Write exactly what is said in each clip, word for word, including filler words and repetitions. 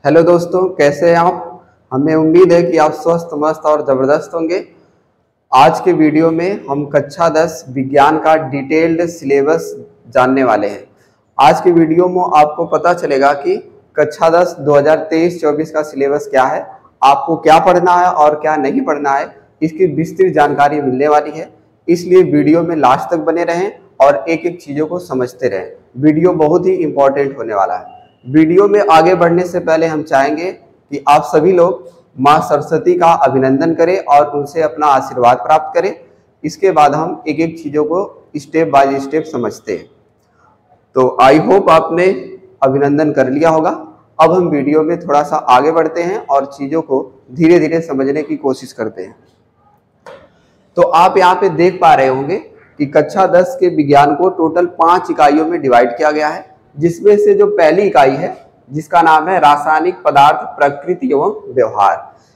Hello दोस्तों, कैसे हैं आप। हमें उम्मीद है कि आप स्वस्थ मस्त और ज़बरदस्त होंगे। आज के वीडियो में हम कक्षा दस विज्ञान का डिटेल्ड सिलेबस जानने वाले हैं। आज के वीडियो में आपको पता चलेगा कि कक्षा दस दो हज़ार तेईस चौबीस का सिलेबस क्या है, आपको क्या पढ़ना है और क्या नहीं पढ़ना है, इसकी विस्तृत जानकारी मिलने वाली है। इसलिए वीडियो में लास्ट तक बने रहें और एक एक चीज़ों को समझते रहें। वीडियो बहुत ही इम्पोर्टेंट होने वाला है। वीडियो में आगे बढ़ने से पहले हम चाहेंगे कि आप सभी लोग माँ सरस्वती का अभिनंदन करें और उनसे अपना आशीर्वाद प्राप्त करें। इसके बाद हम एक एक चीज़ों को स्टेप बाय स्टेप समझते हैं। तो आई होप आपने अभिनंदन कर लिया होगा। अब हम वीडियो में थोड़ा सा आगे बढ़ते हैं और चीज़ों को धीरे धीरे समझने की कोशिश करते हैं। तो आप यहाँ पे देख पा रहे होंगे कि कक्षा दस के विज्ञान को टोटल पाँच इकाइयों में डिवाइड किया गया है, जिसमें से जो पहली इकाई है जिसका नाम है रासायनिक पदार्थ प्रकृति एवं व्यवहार,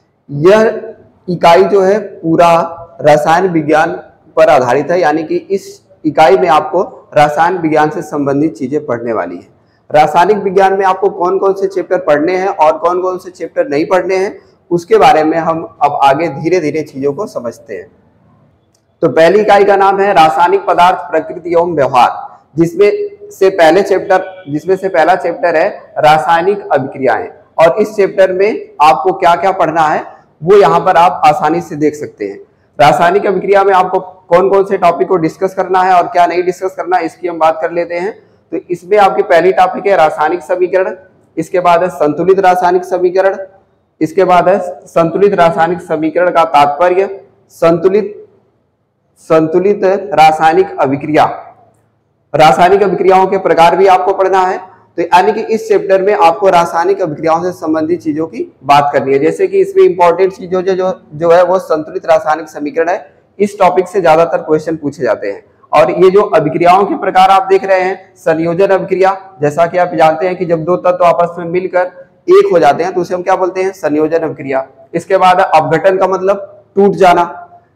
यह इकाई जो है पूरा रसायन विज्ञान पर आधारित है। यानी कि इस इकाई में आपको रसायन विज्ञान से संबंधित चीजें पढ़ने वाली है। रासायनिक विज्ञान में आपको कौन कौन से चैप्टर पढ़ने हैं और कौन कौन से चैप्टर नहीं पढ़ने हैं, उसके बारे में हम अब आगे धीरे धीरे चीजों को समझते हैं। तो पहली इकाई का नाम है रासायनिक पदार्थ प्रकृति एवं व्यवहार, जिसमें से पहले चैप्टर जिसमें से पहला चैप्टर है रासायनिक अभिक्रियाएं। और इस चैप्टर में आपको क्या क्या पढ़ना है वो यहाँ पर आप आसानी से देख सकते हैं। रासायनिक अभिक्रिया में आपको कौन कौन से टॉपिक को डिस्कस करना है और क्या नहीं डिस्कस करना है, इसकी हम बात कर लेते हैं। तो इसमें आपकी पहली टॉपिक है रासायनिक समीकरण, इसके बाद है संतुलित रासायनिक समीकरण, इसके बाद है संतुलित रासायनिक समीकरण का तात्पर्य, संतुलित संतुलित रासायनिक अभिक्रिया, रासायनिक अभिक्रियाओं के प्रकार भी आपको पढ़ना है। तो यानी कि इस चैप्टर में आपको रासायनिक अभिक्रियाओं से संबंधित चीजों की बात करनी है। जैसे कि इसमें इंपॉर्टेंट चीज जो जो जो है वो संतुलित रासायनिक समीकरण है। इस टॉपिक से ज्यादातर क्वेश्चन पूछे जाते हैं। और ये जो अभिक्रियाओं के प्रकार आप देख रहे हैं, संयोजन अभिक्रिया, जैसा कि आप जानते हैं कि जब दो तत्व आपस में मिलकर एक हो जाते हैं तो उसे हम क्या बोलते हैं, संयोजन अभिक्रिया। इसके बाद अपघटन का मतलब टूट जाना,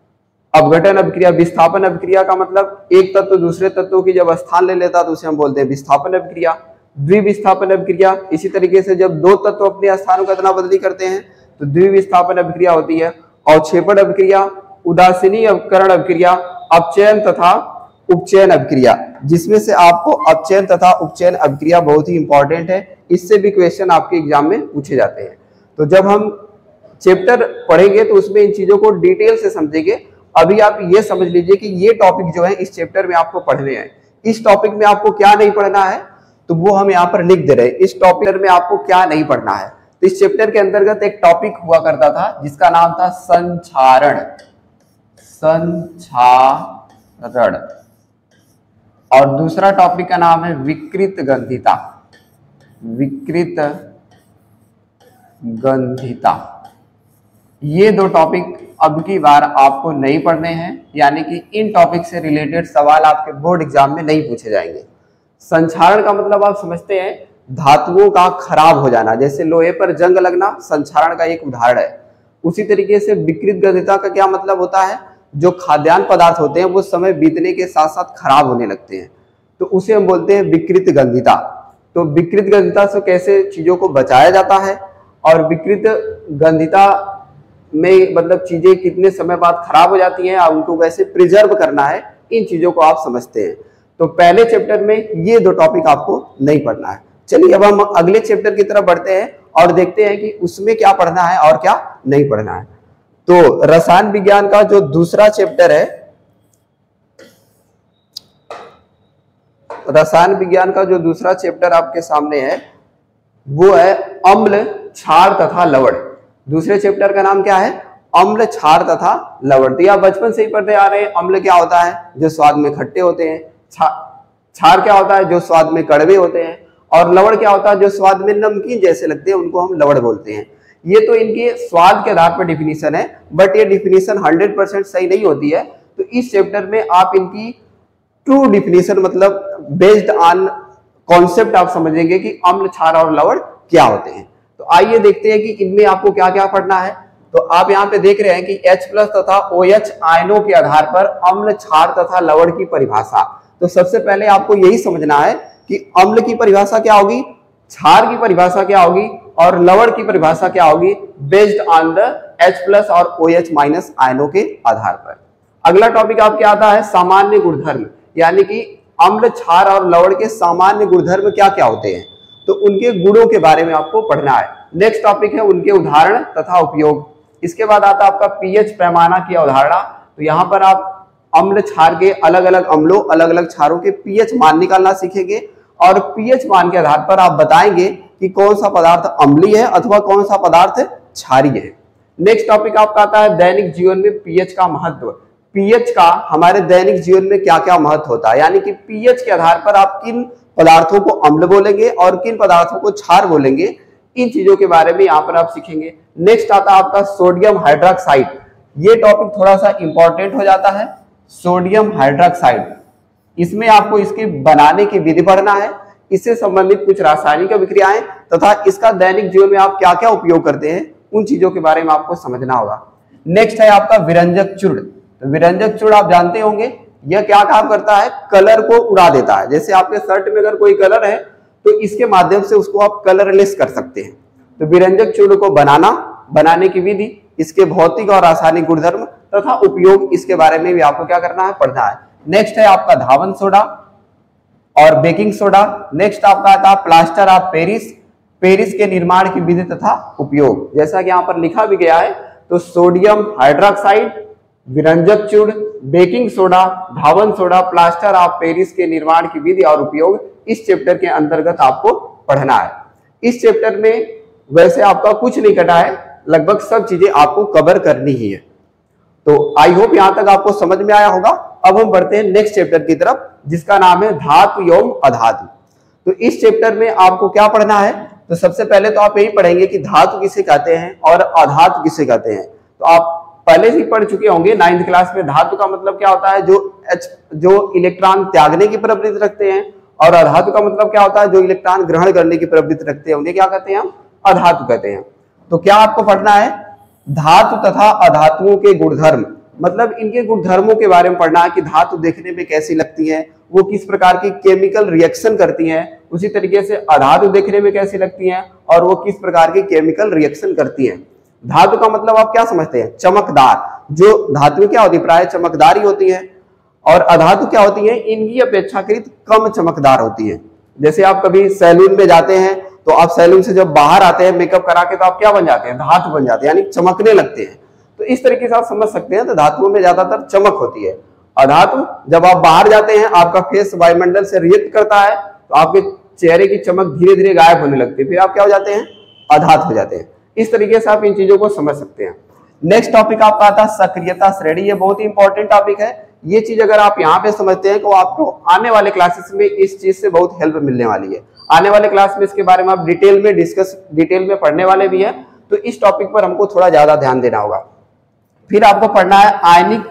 अपघटन अभिक्रिया। विस्थापन अभिक्रिया का मतलब एक तत्व दूसरे तत्वों की जब स्थान ले लेता तो उसे हम बोलते हैं विस्थापन अभिक्रिया। द्विविस्थापन अभिक्रिया, इसी तरीके से जब दो तत्व अपने स्थानों का अदला बदली करते हैं तो द्विविस्थापन अभिक्रिया होती है। अवक्षेपण अभिक्रिया, उदासीनी अवकरण अभिक्रिया, अपचयन तथा उपचयन अभिक्रिया, जिसमें से आपको अपचयन तथा उपचयन अभिक्रिया बहुत ही इंपॉर्टेंट है। इससे भी क्वेश्चन आपके एग्जाम में पूछे जाते हैं। तो जब हम चैप्टर पढ़ेंगे तो उसमें इन चीजों को डिटेल से समझेंगे। अभी आप ये समझ लीजिए कि ये टॉपिक जो है इस चैप्टर में आपको पढ़ने हैं। इस टॉपिक में आपको क्या नहीं पढ़ना है तो वो हम यहाँ पर लिख दे रहे हैं। इस टॉपिक में आपको क्या नहीं पढ़ना है, तो इस चैप्टर के अंतर्गत एक टॉपिक हुआ करता था जिसका नाम था संक्षारण। संक्षारण। और दूसरा टॉपिक का नाम है विकृत गंधिता। विकृत गंधिता। ये दो टॉपिक अब की बार आपको नहीं पढ़ने हैं, यानी कि इन टॉपिक से रिलेटेड सवाल आपके बोर्ड एग्जाम में नहीं पूछे जाएंगे। संक्षारण का मतलब आप समझते हैं धातुओं का खराब हो जाना, जैसे लोहे पर जंग लगना संक्षारण का एक उदाहरण है। उसी तरीके से विकृत गंधिता का क्या मतलब होता है, जो खाद्यान्न पदार्थ होते हैं वो समय बीतने के साथ साथ खराब होने लगते हैं, तो उसे हम बोलते हैं विकृत गंधिता। तो विकृत गंधिता से कैसे चीजों को बचाया जाता है और विकृत गंधिता में मतलब चीजें कितने समय बाद खराब हो जाती हैं और उनको कैसे प्रिजर्व करना है, इन चीजों को आप समझते हैं। तो पहले चैप्टर में ये दो टॉपिक आपको नहीं पढ़ना है। चलिए अब हम अगले चैप्टर की तरफ बढ़ते हैं और देखते हैं कि उसमें क्या पढ़ना है और क्या नहीं पढ़ना है। तो रसायन विज्ञान का जो दूसरा चैप्टर है, रसायन विज्ञान का जो दूसरा चैप्टर आपके सामने है वो है अम्ल, क्षार तथा लवण। दूसरे चैप्टर का नाम क्या है, अम्ल, क्षार तथा लवण। तो आप बचपन से ही पढ़ते आ रहे हैं। अम्ल क्या होता है, जो स्वाद में खट्टे होते हैं। क्षार क्या होता है, जो स्वाद में कड़वे होते हैं। और लवण क्या होता है, जो स्वाद में नमकीन जैसे लगते हैं, उनको हम लवण बोलते हैं। ये तो इनके स्वाद के आधार पर डिफिनीशन है, बट ये डिफिनीशन हंड्रेड परसेंट सही नहीं होती है। तो इस चैप्टर में आप इनकी ट्रू डिफिनीशन मतलब बेस्ड ऑन कॉन्सेप्ट आप समझेंगे कि अम्ल, क्षार और लवण क्या होते हैं। तो आइए देखते हैं कि इनमें आपको क्या क्या पढ़ना है। तो आप यहाँ पे देख रहे हैं कि H प्लस तथा OH आयनों के आधार पर अम्ल, क्षार तथा लवण की परिभाषा। तो सबसे पहले आपको यही समझना है कि अम्ल की परिभाषा क्या होगी, क्षार की परिभाषा क्या होगी और लवण की परिभाषा क्या होगी, based on the H plus और OH माइनस आयनों के आधार पर। अगला टॉपिक आपके आता है सामान्य गुणधर्म, यानी कि अम्ल, क्षार और लवण के सामान्य गुणधर्म क्या क्या होते हैं, तो उनके गुणों के बारे में आपको पढ़ना है। नेक्स्ट टॉपिक है उनके उदाहरण तथा उपयोग। इसके बाद आता है आपका पीएच पैमाना की अवधारणा। तो यहाँ पर आप अम्ल क्षार के अलग अलग अम्लों अलग अलग क्षारों के पीएच मान निकालना सीखेंगे और पीएच मान के आधार पर आप बताएंगे कि कौन सा पदार्थ अम्लीय है अथवा कौन सा पदार्थ क्षारीय है। नेक्स्ट टॉपिक आपका आता है दैनिक जीवन में पीएच का महत्व। पीएच का हमारे दैनिक जीवन में क्या क्या महत्व होता है, यानी कि पीएच के आधार पर आप किन पदार्थों को अम्ल बोलेंगे और किन पदार्थों को क्षार बोलेंगे, इन चीजों के बारे में यहाँ पर आप सीखेंगे। नेक्स्ट आता है आपका सोडियम हाइड्रोक्साइड। ये टॉपिक थोड़ा सा इंपॉर्टेंट हो जाता है, सोडियम हाइड्रोक्साइड। इसमें आपको इसके बनाने की विधि पढ़ना है, इससे संबंधित कुछ रासायनिक अभिक्रियाएं तथा इसका दैनिक जीवन में आप क्या क्या उपयोग करते हैं, उन चीजों के बारे में आपको समझना होगा। नेक्स्ट है आपका विरंजक चूर्ण। तो विरंजक चूर्ण आप जानते होंगे, यह क्या काम करता है, कलर को उड़ा देता है। जैसे आपके शर्ट में अगर कोई कलर है तो इसके माध्यम से उसको आप कलरलेस कर सकते हैं। तो विरंजक चूर्ण को बनाना, बनाने की विधि, इसके भौतिक और रासायनिक गुणधर्म तथा उपयोग, इसके बारे में भी आपको क्या करना है, पढ़ना है। नेक्स्ट है आपका धावन सोडा और बेकिंग सोडा। नेक्स्ट आपका आता है प्लास्टर ऑफ पेरिस, पेरिस के निर्माण की विधि तथा उपयोग। जैसा कि यहाँ पर लिखा भी गया है, तो सोडियम हाइड्रोक्साइड, विरंजक चूर्ण, बेकिंग सोडा, धावन सोडा, प्लास्टर ऑफ पेरिस के निर्माण की विधि और उपयोग इस चैप्टर के अंतर्गत आपको पढ़ना है। इस चैप्टर में वैसे आपका कुछ नहीं कटा है, लगभग सब चीजें आपको कवर करनी ही है। तो आई होप यहां तक आपको समझ में आया होगा। अब हम बढ़ते हैं नेक्स्ट चैप्टर की तरफ, जिसका नाम है धातु एवं अधातु। तो इस चैप्टर में आपको क्या पढ़ना है, तो सबसे पहले तो आप यही पढ़ेंगे कि धातु किसे कहते हैं और अधातु किसे कहते हैं। तो आप पहले से पढ़ चुके होंगे नाइन्थ क्लास में। धातु का मतलब क्या होता है, जो एच जो इलेक्ट्रॉन त्यागने की प्रवृत्ति रखते हैं, और अधातु का मतलब क्या होता है, जो इलेक्ट्रॉन ग्रहण करने की प्रवृत्ति रखते हैं, उन्हें क्या कहते हैं, हम अधातु कहते हैं। तो क्या आपको पढ़ना है, धातु तथा अधातुओं के गुणधर्म, मतलब इनके गुणधर्मों के बारे में पढ़ना है कि धातु देखने में कैसी लगती है, वो किस प्रकार की केमिकल रिएक्शन करती हैं, उसी तरीके से अधातु देखने में कैसी लगती हैं और वो किस प्रकार की केमिकल रिएक्शन करती हैं। धातु का मतलब आप क्या समझते हैं, चमकदार। जो धातु क्या होती है, प्राय चमकदार ही होती है, और अधातु क्या होती है, इनकी अपेक्षाकृत कम चमकदार होती है। जैसे आप कभी सैलून में जाते हैं तो आप सैलून से जब बाहर आते हैं मेकअप करा के, तो आप क्या बन जाते हैं, धातु बन जाते हैं, यानी चमकने लगते हैं। तो इस तरीके से आप समझ सकते हैं, तो धातुओं में ज्यादातर चमक होती है। अधातु, जब आप बाहर जाते हैं, आपका फेस वायुमंडल से रिएक्ट करता है, तो आपके चेहरे की चमक धीरे धीरे गायब होने लगती है, फिर आप क्या हो जाते हैं, अधातु हो जाते हैं। इस तरीके से आप इन चीजों को समझ सकते हैं। नेक्स्ट टॉपिक आपका आता है सक्रियता श्रेणी। ये बहुत ही इंपॉर्टेंट टॉपिक है। ये चीज अगर आप यहाँ पे समझते हैं तो आपको आने वाले क्लासेस में इस चीज से बहुत हेल्प मिलने वाली है। आने वाले क्लास में इसके बारे में आप डिटेल में डिस्कस डिटेल में पढ़ने वाले भी है, तो इस टॉपिक पर हमको थोड़ा ज्यादा ध्यान देना होगा। फिर आपको पढ़ना है आयनिक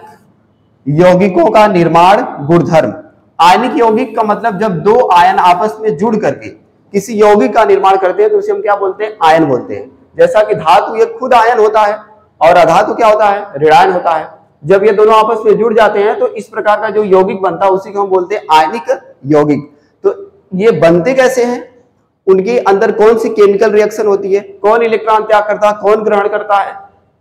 यौगिकों का निर्माण गुणधर्म। आयनिक यौगिक का मतलब जब दो आयन आपस में जुड़ करके किसी यौगिक का निर्माण करते हैं तो उसे हम क्या बोलते हैं, आयन बोलते हैं। जैसा कि धातु ये खुद आयन होता है और अधातु क्या होता है, ऋणायन होता है। जब ये दोनों आपस में जुड़ जाते हैं तो इस प्रकार का जो यौगिक बनता है उसी को हम बोलते हैं आयनिक यौगिक। तो ये बनते कैसे हैं, उनके अंदर कौन सी केमिकल रिएक्शन होती है, कौन इलेक्ट्रॉन त्याग करता है, कौन ग्रहण करता है,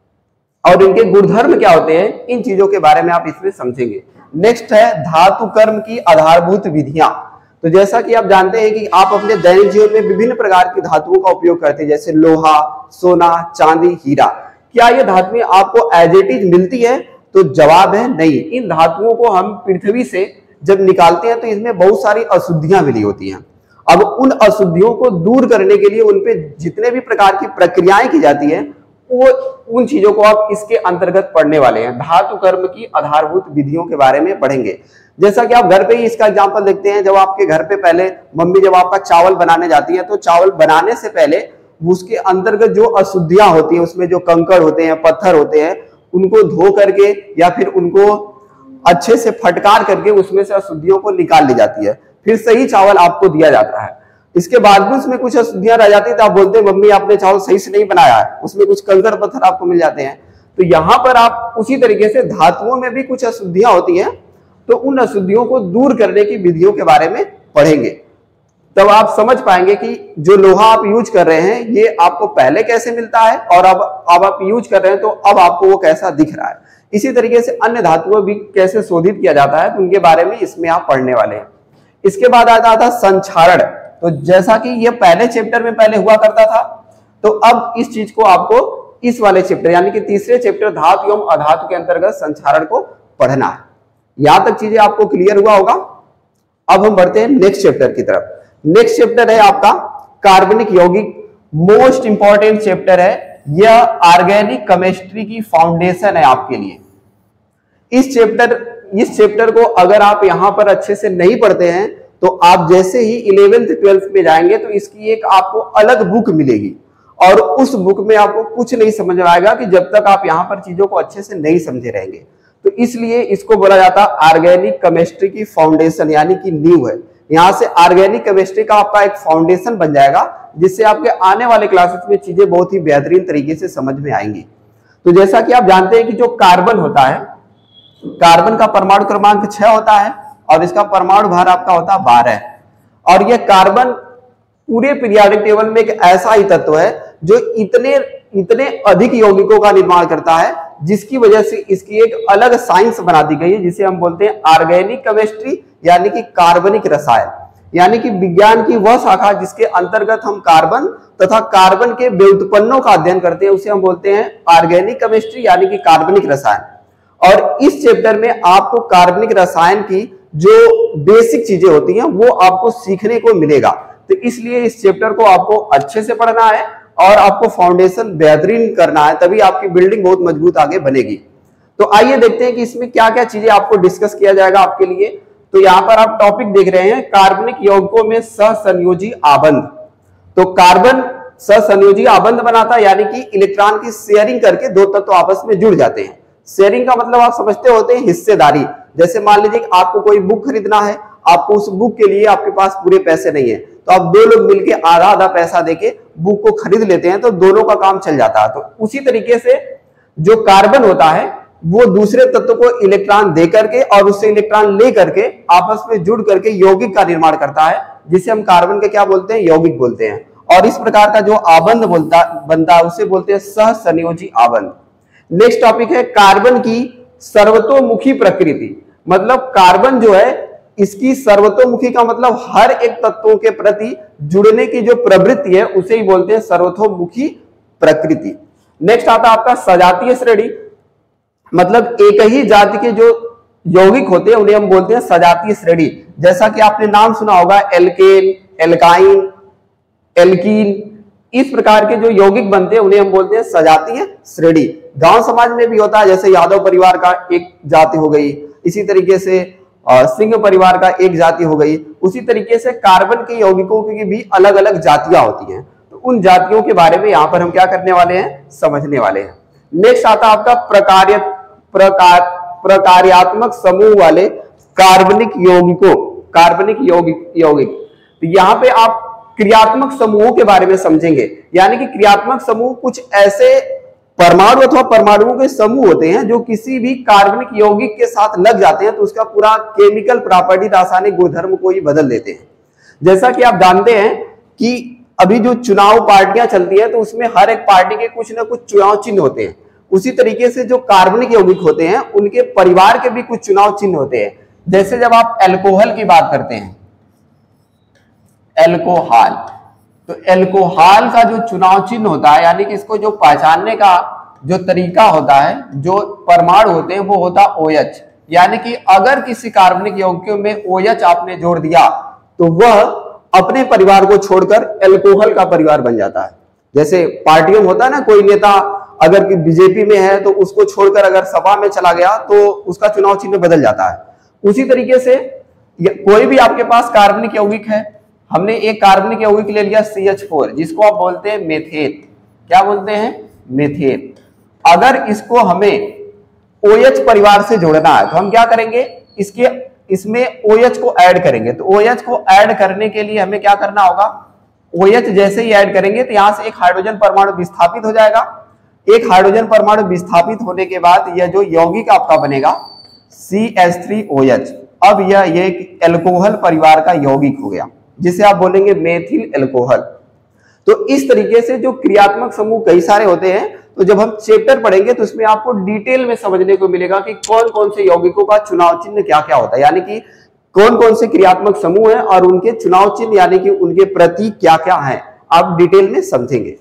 और इनके गुणधर्म क्या होते हैं, इन चीजों के बारे में आप इसमें समझेंगे। नेक्स्ट है धातु कर्म की आधारभूत विधियां। तो जैसा कि आप जानते हैं कि आप अपने दैनिक जीवन में विभिन्न प्रकार की धातुओं का उपयोग करते हैं, जैसे लोहा, सोना, चांदी, हीरा। क्या ये धातुएं आपको एज इट इज मिलती है, तो जवाब है नहीं। इन धातुओं को हम पृथ्वी से जब निकालते हैं तो इसमें बहुत सारी अशुद्धियां मिली होती हैं। अब उन अशुद्धियों को दूर करने के लिए उन पे जितने भी प्रकार की प्रक्रियाएं की जाती हैं, वो उन चीजों को आप इसके अंतर्गत पढ़ने वाले हैं। धातु कर्म की आधारभूत विधियों के बारे में पढ़ेंगे। जैसा कि आप घर पे ही इसका एग्जांपल देखते हैं, जब आपके घर पे पहले मम्मी जब आपका चावल बनाने जाती है तो चावल बनाने से पहले उसके अंतर्गत जो अशुद्धियां होती हैं, उसमें जो कंकड़ होते हैं, पत्थर होते हैं, उनको धो करके या फिर उनको अच्छे से फटकार करके उसमें से अशुद्धियों को निकाल ली जाती है, फिर सही चावल आपको दिया जाता है। इसके बाद भी उसमें कुछ अशुद्धियां रह जाती है तो आप बोलते हैं मम्मी आपने चावल सही से नहीं बनाया है, उसमें कुछ कंकड़ पत्थर आपको मिल जाते हैं। तो यहाँ पर आप उसी तरीके से धातुओं में भी कुछ अशुद्धियां होती हैं, तो उन अशुद्धियों को दूर करने की विधियों के बारे में पढ़ेंगे। तब आप समझ पाएंगे कि जो लोहा आप यूज कर रहे हैं ये आपको पहले कैसे मिलता है और अब अब आप यूज कर रहे हैं तो अब आपको वो कैसा दिख रहा है। इसी तरीके से अन्य धातुओं भी कैसे शोधित किया जाता है तो उनके बारे में इसमें आप पढ़ने वाले हैं। इसके बाद आता था संक्षारण। तो जैसा कि ये पहले चैप्टर में पहले हुआ करता था, तो अब इस चीज को आपको इस वाले चैप्टर यानी कि तीसरे चैप्टर धातु एवं अधातु के अंतर्गत संक्षारण को पढ़ना है। यहां तक चीजें आपको क्लियर हुआ होगा। अब हम बढ़ते हैं नेक्स्ट चैप्टर की तरफ। नेक्स्ट चैप्टर है आपका कार्बनिक यौगिक। मोस्ट इंपॉर्टेंट चैप्टर है यह, ऑर्गेनिक केमिस्ट्री की फाउंडेशन है आपके लिए। इस चैप्टर इस चैप्टर को अगर आप यहां पर अच्छे से नहीं पढ़ते हैं तो आप जैसे ही इलेवेंथ ट्वेल्थ में जाएंगे तो इसकी एक आपको अलग बुक मिलेगी और उस बुक में आपको कुछ नहीं समझ में आएगा कि जब तक आप यहां पर चीजों को अच्छे से नहीं समझे रहेंगे। तो इसलिए इसको बोला जाता है ऑर्गेनिक केमिस्ट्री की फाउंडेशन यानी कि नींव है। यहां से ऑर्गेनिक केमिस्ट्री का आपका एक फाउंडेशन बन जाएगा जिससे आपके आने वाले क्लासेस में चीजें बहुत ही बेहतरीन तरीके से समझ में आएंगी। तो जैसा कि आप जानते हैं कि जो कार्बन होता है, कार्बन का परमाणु क्रमांक छह होता है और इसका परमाणु भार आपका होता है बारह। और यह कार्बन पूरे पीरियोडिक टेबल में एक ऐसा ही तत्व है जो इतने इतने अधिक यौगिकों का निर्माण करता है जिसकी वजह से इसकी एक अलग साइंस बना दी गई है जिसे हम बोलते हैं ऑर्गेनिक केमिस्ट्री यानी कि कार्बनिक रसायन। यानी कि विज्ञान की वह शाखा जिसके अंतर्गत हम कार्बन तथा कार्बन के व्युत्पन्नों का अध्ययन करते हैं उसे हम बोलते हैं ऑर्गेनिक केमिस्ट्री यानी कि कार्बनिक रसायन। और इस चैप्टर में आपको कार्बनिक रसायन की जो बेसिक चीजें होती हैं वो आपको सीखने को मिलेगा। तो इसलिए इस चैप्टर को आपको अच्छे से पढ़ना है और आपको फाउंडेशन बेहतरीन करना है, तभी आपकी बिल्डिंग बहुत मजबूत आगे बनेगी। तो आइए देखते हैं कि इसमें क्या क्या चीजें आपको डिस्कस किया जाएगा आपके लिए। तो यहाँ पर आप टॉपिक देख रहे हैं कार्बनिक यौगिकों में सहसंयोजी आबंध। तो कार्बन सहसंयोजी आबंध बनाता है यानी कि इलेक्ट्रॉन की शेयरिंग करके दो तत्व आपस में जुड़ जाते हैं। शेयरिंग का मतलब आप समझते होते हैं हिस्सेदारी। जैसे मान लीजिए आपको कोई बुक खरीदना है, आपको उस बुक के लिए आपके पास पूरे पैसे नहीं है तो आप दो लोग मिलके आधा आधा पैसा देके बुक को खरीद लेते हैं तो दोनों का काम चल जाता है। तो उसी तरीके से जो कार्बन होता है वो दूसरे तत्व को इलेक्ट्रॉन दे करके और उससे इलेक्ट्रॉन ले करके आपस में जुड़ करके यौगिक का निर्माण करता है जिसे हम कार्बन के क्या बोलते हैं, यौगिक बोलते हैं। और इस प्रकार का जो आबंध बोलता बनता है उसे बोलते हैं सहसंयोजी आबंध। नेक्स्ट टॉपिक है कार्बन की सर्वतोमुखी प्रकृति। मतलब कार्बन जो है इसकी सर्वतोमुखी का मतलब हर एक तत्वों के प्रति जुड़ने की जो प्रवृत्ति है उसे ही बोलते हैं सर्वतोमुखी प्रकृति। नेक्स्ट आता है आपका सजातीय श्रेणी। मतलब एक ही जाति के जो यौगिक होते हैं उन्हें हम बोलते हैं सजातीय श्रेणी। जैसा कि आपने नाम सुना होगा एल्केन, एल्काइन, एल्कीन, इस प्रकार के जो यौगिक बनते हैं उन्हें हम बोलते हैं सजातीय श्रेणी। गांव समाज में भी होता है, जैसे यादव परिवार का एक जाति हो गई, इसी तरीके से सिंह परिवार का एक जाति हो गई। उसी तरीके से कार्बन के यौगिकों की भी अलग अलग जातियां होती हैं। तो उन जातियों के बारे में यहाँ पर हम क्या करने वाले हैं, समझने वाले हैं। नेक्स्ट आता है आपका प्रकार्य प्रकार प्रकार्यात्मक समूह वाले कार्बनिक यौगिकों कार्बनिक यौगिक यौगिक तो यहाँ पे आप क्रियात्मक समूहों के बारे में समझेंगे। यानी कि क्रियात्मक समूह कुछ ऐसे परमाणु अथवा परमाणुओं के समूह होते हैं जो किसी भी कार्बनिक यौगिक के साथ लग जाते हैं तो उसका पूरा केमिकल प्रॉपर्टी, रासायनिक गुणधर्म को ही बदल देते हैं। जैसा कि आप जानते हैं कि अभी जो चुनाव पार्टियां चलती है तो उसमें हर एक पार्टी के कुछ ना कुछ चुनाव चिन्ह होते हैं। उसी तरीके से जो कार्बनिक यौगिक होते हैं उनके परिवार के भी कुछ चुनाव चिन्ह होते हैं। जैसे जब आप एल्कोहल की बात करते हैं, एल्कोहल, तो एल्कोहल का जो चुनाव चिन्ह होता है यानी कि इसको जो पहचानने का जो तरीका होता है, जो परमाणु होते हैं वो होता है OH। यानी कि अगर किसी कार्बनिक यौगिकों में OH आपने जोड़ दिया तो वह अपने परिवार को छोड़कर एल्कोहल का परिवार बन जाता है। जैसे पार्टियों में होता है ना, कोई नेता अगर बीजेपी में है तो उसको छोड़कर अगर सपा में चला गया तो उसका चुनाव चिन्ह बदल जाता है। उसी तरीके से कोई भी आपके पास कार्बनिक यौगिक है, हमने एक कार्बनिक यौगिक ले लिया सी एच फोर जिसको आप बोलते हैं मेथेन। क्या बोलते हैं, मेथेन। अगर इसको हमें OH परिवार से जोड़ना है तो हम क्या करेंगे, इसके इसमें OH को ऐड करेंगे। तो OH को ऐड करने के लिए हमें क्या करना होगा, OH जैसे ही ऐड करेंगे तो यहां से एक हाइड्रोजन परमाणु विस्थापित हो जाएगा। एक हाइड्रोजन परमाणु विस्थापित होने के बाद यह जो यौगिक आपका बनेगा C H three O H. अब यह एक एल्कोहल परिवार का यौगिक हो गया। जिसे आप बोलेंगे मेथिल एल्कोहल। तो इस तरीके से जो क्रियात्मक समूह कई सारे होते हैं, तो जब हम चैप्टर पढ़ेंगे तो इसमें आपको डिटेल में समझने को मिलेगा कि कौन कौन से यौगिकों का चुनाव चिन्ह क्या क्या होता है, यानी कि कौन कौन से क्रियात्मक समूह हैं और उनके चुनाव चिन्ह यानी कि उनके प्रतीक क्या क्या हैं, आप डिटेल में समझेंगे।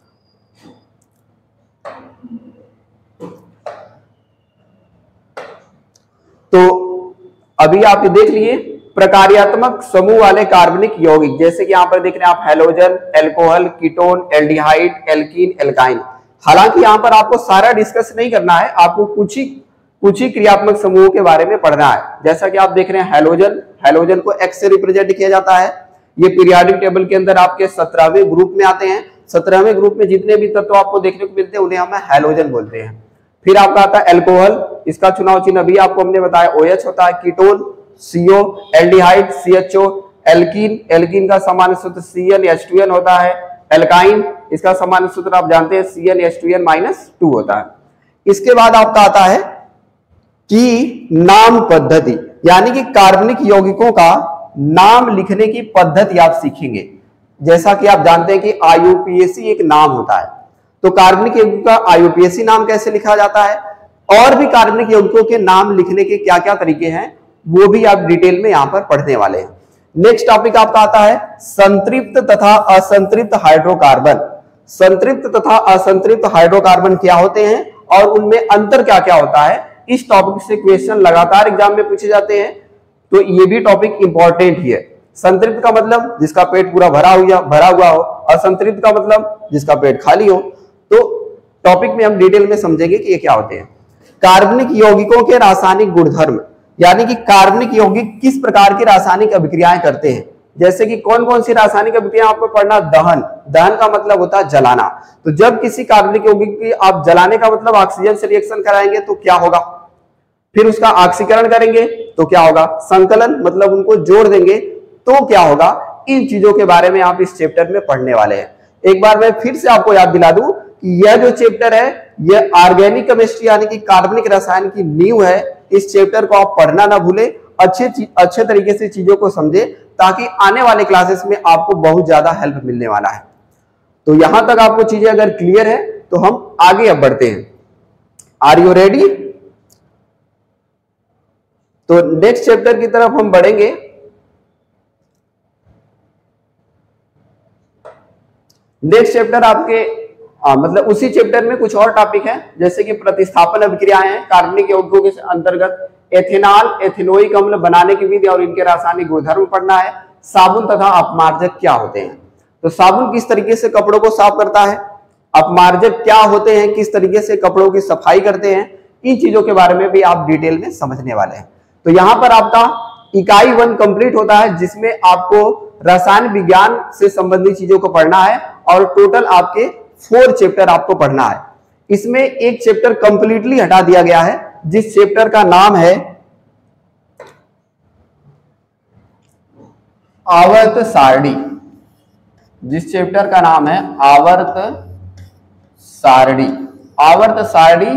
तो अभी आप ये देख लिए प्रकार्यात्मक समूह वाले कार्बनिक यौगिक, जैसे कि यहां पर देख रहे हैं आप halogen, alcohol, ketone, aldehyde, alkene, alkyne. हालांकि यहां पर आपको सारा डिस्कस नहीं करना है, आपको कुछ ही कुछ ही क्रियात्मक समूहों के बारे में पढ़ना है। जैसा कि आप देख रहे हैं हैलोजन, हैलोजन को एक्स से रिप्रेजेंट किया जाता है। ये पीरियोडिक टेबल के अंदर आपके सत्रहवें ग्रुप में आते हैं। सत्रहवें ग्रुप में जितने भी तत्व आपको देखने को मिलते हैं उन्हें हम हैलोजन बोलते हैं। फिर आपका आता है एल्कोहल, इसका चुनाव चिन्ह अभी आपको हमने बताया ओ एच होता है। Ketone CO, aldehyde C H O, alkene, alkene का सामान्य सूत्र C N H two N होता है। एल्काइन, इसका सामान्य सूत्र आप जानते हैं C N H two N minus two होता है। इसके बाद आपका आता है कि नाम पद्धति, यानी कि कार्बनिक यौगिकों का नाम लिखने की पद्धति आप सीखेंगे। जैसा कि आप जानते हैं कि आई यू पी ए सी एक नाम होता है, तो कार्बनिक यौगिकों का आई यू पी ए सी नाम कैसे लिखा जाता है और भी कार्बनिक यौगिकों के नाम लिखने के क्या क्या तरीके हैं वो भी आप डिटेल में यहां पर पढ़ने वाले हैं। नेक्स्ट टॉपिक आपका आता है संतृप्त तथा असंतृप्त हाइड्रोकार्बन। संतृप्त तथा असंतृप्त हाइड्रोकार्बन क्या होते हैं और उनमें अंतर क्या क्या होता है, इस टॉपिक से क्वेश्चन लगातार एग्जाम में पूछे जाते हैं, तो ये भी टॉपिक इंपॉर्टेंट ही है। संतृप्त का मतलब जिसका पेट पूरा भरा हुआ भरा हुआ हो, असंतृप्त का मतलब जिसका पेट खाली हो। तो टॉपिक में हम डिटेल में समझेंगे कि ये क्या होते हैं। कार्बनिक यौगिकों के रासायनिक गुणधर्म, यानी कि कार्बनिक यौगिक किस प्रकार की रासायनिक अभिक्रियाएं करते हैं। जैसे कि कौन कौन सी रासायनिक अभिक्रिया आपको पढ़ना, दहन, दहन का मतलब होता है जलाना। तो जब किसी कार्बनिक यौगिक की आप जलाने का मतलब ऑक्सीजन से रिएक्शन कराएंगे तो क्या होगा, फिर उसका ऑक्सीकरण करेंगे तो क्या होगा, संकलन मतलब उनको जोड़ देंगे तो क्या होगा, इन चीजों के बारे में आप इस चैप्टर में पढ़ने वाले हैं। एक बार मैं फिर से आपको याद दिला दूं कि यह जो चैप्टर है यह ऑर्गेनिक केमिस्ट्री यानी कि कार्बनिक रसायन की नींव है। इस चैप्टर को आप पढ़ना ना भूले, अच्छे अच्छे तरीके से चीजों को समझे, ताकि आने वाले क्लासेस में आपको बहुत ज्यादा हेल्प मिलने वाला है। तो यहां तक आपको चीजें अगर क्लियर है तो हम आगे अब बढ़ते हैं। Are you ready? तो नेक्स्ट चैप्टर की तरफ हम बढ़ेंगे। नेक्स्ट चैप्टर आपके आ, मतलब उसी चैप्टर में कुछ और टॉपिक है, जैसे कि प्रतिस्थापन अभिक्रियाएं हैं कार्बनिक यौगिकों के अंतर्गत। एथेनॉल एथेनोइक अम्ल बनाने की विधि और इनके रासायनिक गुणधर्म पढ़ना है। साबुन तथा अपमार्जक क्या होते हैं, तो साबुन किस तरीके से कपड़ों को साफ करता है, अपमार्जक क्या होते हैं, किस तरीके से कपड़ों की सफाई करते हैं, इन चीजों के बारे में भी आप डिटेल में समझने वाले हैं। तो यहाँ पर आपका इकाई वन कंप्लीट होता है, जिसमें आपको रसायन विज्ञान से संबंधित चीजों को पढ़ना है और टोटल आपके फोर चैप्टर आपको पढ़ना है। इसमें एक चैप्टर कंप्लीटली हटा दिया गया है, जिस चैप्टर का नाम है आवर्त सारणी। जिस चैप्टर का नाम है आवर्त सारणी। आवर्त सारणी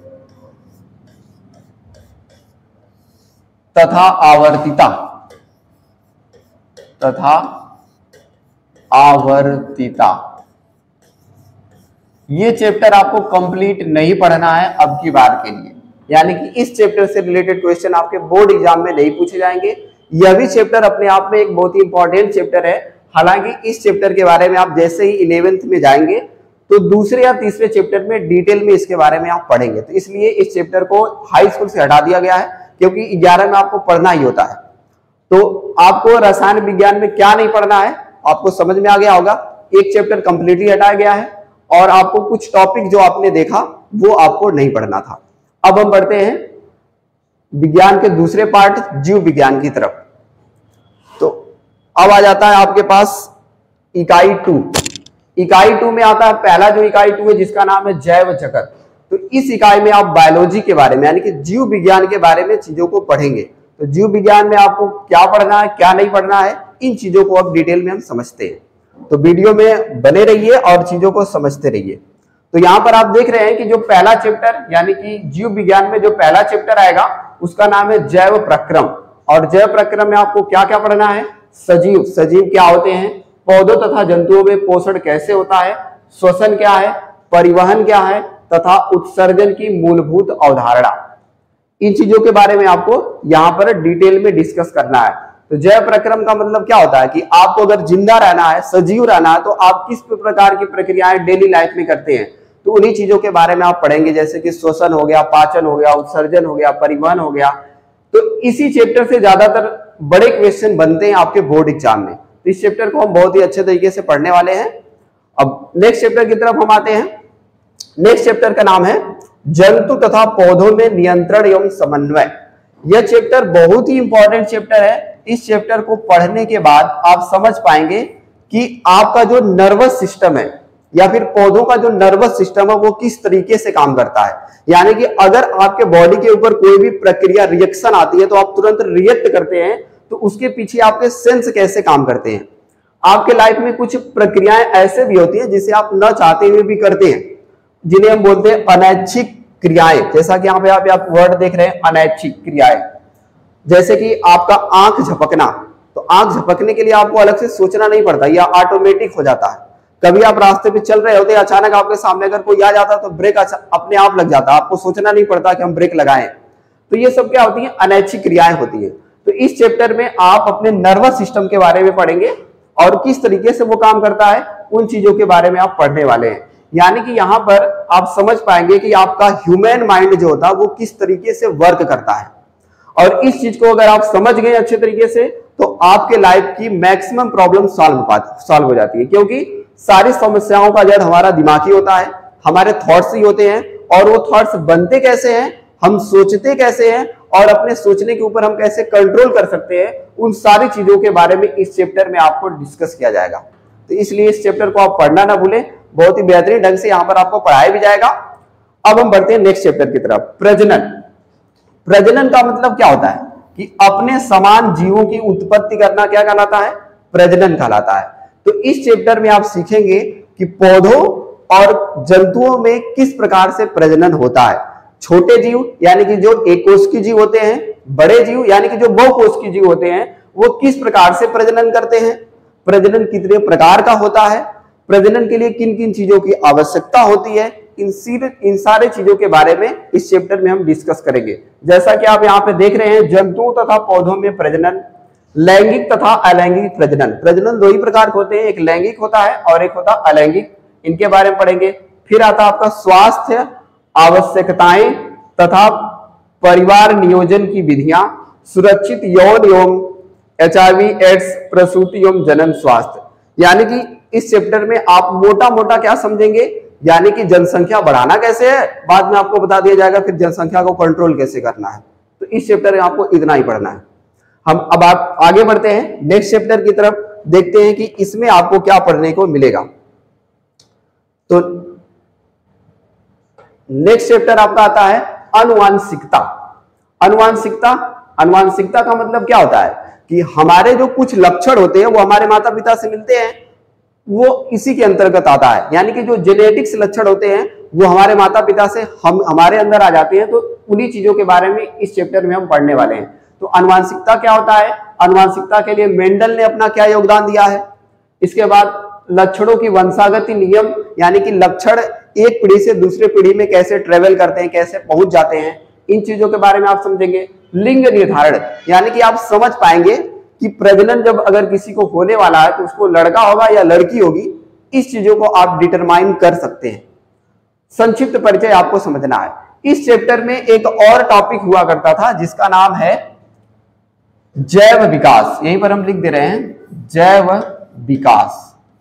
तथा आवर्तिता तथा आवर्तिता, ये चैप्टर आपको कंप्लीट नहीं पढ़ना है अब की बार के लिए, यानी कि इस चैप्टर से रिलेटेड क्वेश्चन आपके बोर्ड एग्जाम में नहीं पूछे जाएंगे। यह भी चैप्टर अपने आप में एक बहुत ही इंपॉर्टेंट चैप्टर है। हालांकि इस चैप्टर के बारे में आप जैसे ही इलेवेंथ में जाएंगे तो दूसरे या तीसरे चैप्टर में डिटेल में इसके बारे में आप पढ़ेंगे, तो इसलिए इस चैप्टर को हाई स्कूल से हटा दिया गया है, क्योंकि ग्यारह में आपको पढ़ना ही होता है। तो आपको रसायन विज्ञान में क्या नहीं पढ़ना है आपको समझ में आ गया होगा। एक चैप्टर कंप्लीटली हटाया गया है और आपको कुछ टॉपिक जो आपने देखा वो आपको नहीं पढ़ना था। अब हम बढ़ते हैं विज्ञान के दूसरे पार्ट जीव विज्ञान की तरफ। तो अब आ जाता है आपके पास इकाई टू। इकाई टू में आता है पहला जो इकाई टू है जिसका नाम है जैव जगत। तो इस इकाई में आप बायोलॉजी के बारे में यानी कि जीव विज्ञान के बारे में चीजों को पढ़ेंगे। तो जीव विज्ञान में आपको क्या पढ़ना है क्या नहीं पढ़ना है, इन चीजों को अब डिटेल में हम समझते हैं। तो वीडियो में बने रहिए और चीजों को समझते रहिए। तो यहाँ पर आप देख रहे हैं कि जो पहला चैप्टर यानी कि जीव विज्ञान में जो पहला चैप्टर आएगा उसका नाम है जैव प्रक्रम। और जैव प्रक्रम में आपको क्या क्या पढ़ना है, सजीव, सजीव क्या होते हैं, पौधों तथा जंतुओं में पोषण कैसे होता है, श्वसन क्या है, परिवहन क्या है तथा उत्सर्जन की मूलभूत अवधारणा, इन चीजों के बारे में आपको यहाँ पर डिटेल में डिस्कस करना है। तो जैव प्रक्रम का मतलब क्या होता है कि आपको अगर जिंदा रहना है, सजीव रहना है, तो आप किस प्रकार की प्रक्रियाएं डेली लाइफ में करते हैं, तो उन्हीं चीजों के बारे में आप पढ़ेंगे, जैसे कि श्वसन हो गया, पाचन हो गया, उत्सर्जन हो गया, परिवहन हो गया। तो इसी चैप्टर से ज्यादातर बड़े क्वेश्चन बनते हैं आपके बोर्ड एग्जाम में। तो इस चैप्टर को हम बहुत ही अच्छे तरीके से पढ़ने वाले हैं। अब नेक्स्ट चैप्टर की तरफ हम आते हैं। नेक्स्ट चैप्टर का नाम है जंतु तथा पौधों में नियंत्रण एवं समन्वय। यह चैप्टर बहुत ही इंपॉर्टेंट चैप्टर है। इस चैप्टर को पढ़ने के बाद आप समझ पाएंगे कि आपका जो नर्वस सिस्टम है या फिर पौधों का जो नर्वस सिस्टम है वो किस तरीके से काम करता है। यानी कि अगर आपके बॉडी के ऊपर कोई भी प्रक्रिया, रिएक्शन आती है तो आप तुरंत रिएक्ट करते हैं, तो उसके पीछे आपके सेंस कैसे काम करते हैं। आपके लाइफ में कुछ प्रक्रियाएं ऐसे भी होती हैं जिसे आप न चाहते हुए भी करते हैं, जिन्हें हम बोलते हैं अनैच्छिक क्रियाएं। जैसा कि यहाँ पे आप, आप वर्ड देख रहे हैं अनैच्छिक क्रियाएं, जैसे कि आपका आंख झपकना। तो आंख झपकने के लिए आपको अलग से सोचना नहीं पड़ता, या ऑटोमेटिक हो जाता है। कभी आप रास्ते पे चल रहे होते हैं, अचानक आपके सामने अगर कोई आ जाता तो ब्रेक अपने आप लग जाता, आपको सोचना नहीं पड़ता कि हम ब्रेक लगाएं। तो ये सब क्या होती है, अनैच्छिक क्रियाएं होती है। तो इस चैप्टर में आप अपने नर्वस सिस्टम के बारे में पढ़ेंगे और किस तरीके से वो काम करता है, उन चीजों के बारे में आप पढ़ने वाले हैं। यानी कि यहाँ पर आप समझ पाएंगे कि आपका ह्यूमन माइंड जो होता है वो किस तरीके से वर्क करता है। और इस चीज को अगर आप समझ गए अच्छे तरीके से, तो आपके लाइफ की मैक्सिमम प्रॉब्लम सॉल्व सॉल्व हो जाती है, क्योंकि सारी समस्याओं का जड़ हमारा दिमाग ही होता है, हमारे थॉट्स ही होते हैं। और वो थॉट्स बनते कैसे हैं, हम सोचते कैसे हैं, और अपने सोचने के ऊपर हम कैसे कंट्रोल कर सकते हैं, उन सारी चीजों के बारे में इस चैप्टर में आपको डिस्कस किया जाएगा। तो इसलिए इस चैप्टर को आप पढ़ना ना भूलें, बहुत ही बेहतरीन ढंग से यहाँ पर आपको पढ़ाया भी जाएगा। अब हम बढ़ते हैं नेक्स्ट चैप्टर की तरफ, प्रजनन। प्रजनन का मतलब क्या होता है कि अपने समान जीवों की उत्पत्ति करना क्या कहलाता है, प्रजनन कहलाता है। तो इस चैप्टर में आप सीखेंगे कि पौधों और जंतुओं में किस प्रकार से प्रजनन होता है। छोटे जीव यानी कि जो एकोष्की जीव होते हैं, बड़े जीव यानी कि जो बहुकोष्की जीव होते हैं, वो किस प्रकार से प्रजनन करते हैं, प्रजनन कितने प्रकार का होता है, प्रजनन के लिए किन किन चीजों की आवश्यकता होती है, इन इन सारे चीजों के बारे में इस चैप्टर में हम डिस्कस करेंगे। जैसा कि आप यहाँ पे देख रहे हैं, जंतुओं तथा पौधों में प्रजनन, लैंगिक तथा अलैंगिक प्रजनन। प्रजनन दो ही प्रकार के होते हैं, एक लैंगिक होता है और एक होता है अलैंगिक, इनके बारे में पढ़ेंगे। फिर आता है आपका स्वास्थ्य, आवश्यकताएं तथा परिवार नियोजन की विधियां, सुरक्षित यौन एवं एच आई वी एड्स, प्रसूति एवं जनन स्वास्थ्य। यानी कि इस चैप्टर में आप मोटा मोटा क्या समझेंगे, यानी कि जनसंख्या बढ़ाना कैसे है, बाद में आपको बता दिया जाएगा, फिर जनसंख्या को कंट्रोल कैसे करना है। तो इस चैप्टर में आपको इतना ही पढ़ना है। हम अब आप आगे बढ़ते हैं नेक्स्ट चैप्टर की तरफ, देखते हैं कि इसमें आपको क्या पढ़ने को मिलेगा। तो नेक्स्ट चैप्टर आपका आता है अनुवांशिकता। अनुवांशिकता अनुवांशिकता का मतलब क्या होता है कि हमारे जो कुछ लक्षण होते हैं वो हमारे माता पिता से मिलते हैं, वो इसी के अंतर्गत आता है। यानी कि जो जेनेटिक्स लक्षण होते हैं वो हमारे माता पिता से हम हमारे अंदर आ जाते हैं। तो उन्हीं चीजों के बारे में इस चैप्टर में हम पढ़ने वाले हैं। तो अनुवांशिकता क्या होता है, अनुवांशिकता के लिए मेंडल ने अपना क्या योगदान दिया है। इसके बाद लक्षणों की वंशागति नियम, यानी कि लक्षण एक पीढ़ी से दूसरे पीढ़ी में कैसे ट्रेवल करते हैं, कैसे पहुंच जाते हैं, इन चीजों के बारे में आप समझेंगे। लिंग निर्धारण, यानी कि आप समझ पाएंगे कि प्रजनन जब अगर किसी को होने वाला है तो उसको लड़का होगा या लड़की होगी, इस चीजों को आप डिटरमाइन कर सकते हैं। संक्षिप्त परिचय आपको समझना है। इस चैप्टर में एक और टॉपिक हुआ करता था जिसका नाम है जैव विकास। यहीं पर हम लिख दे रहे हैं जैव विकास,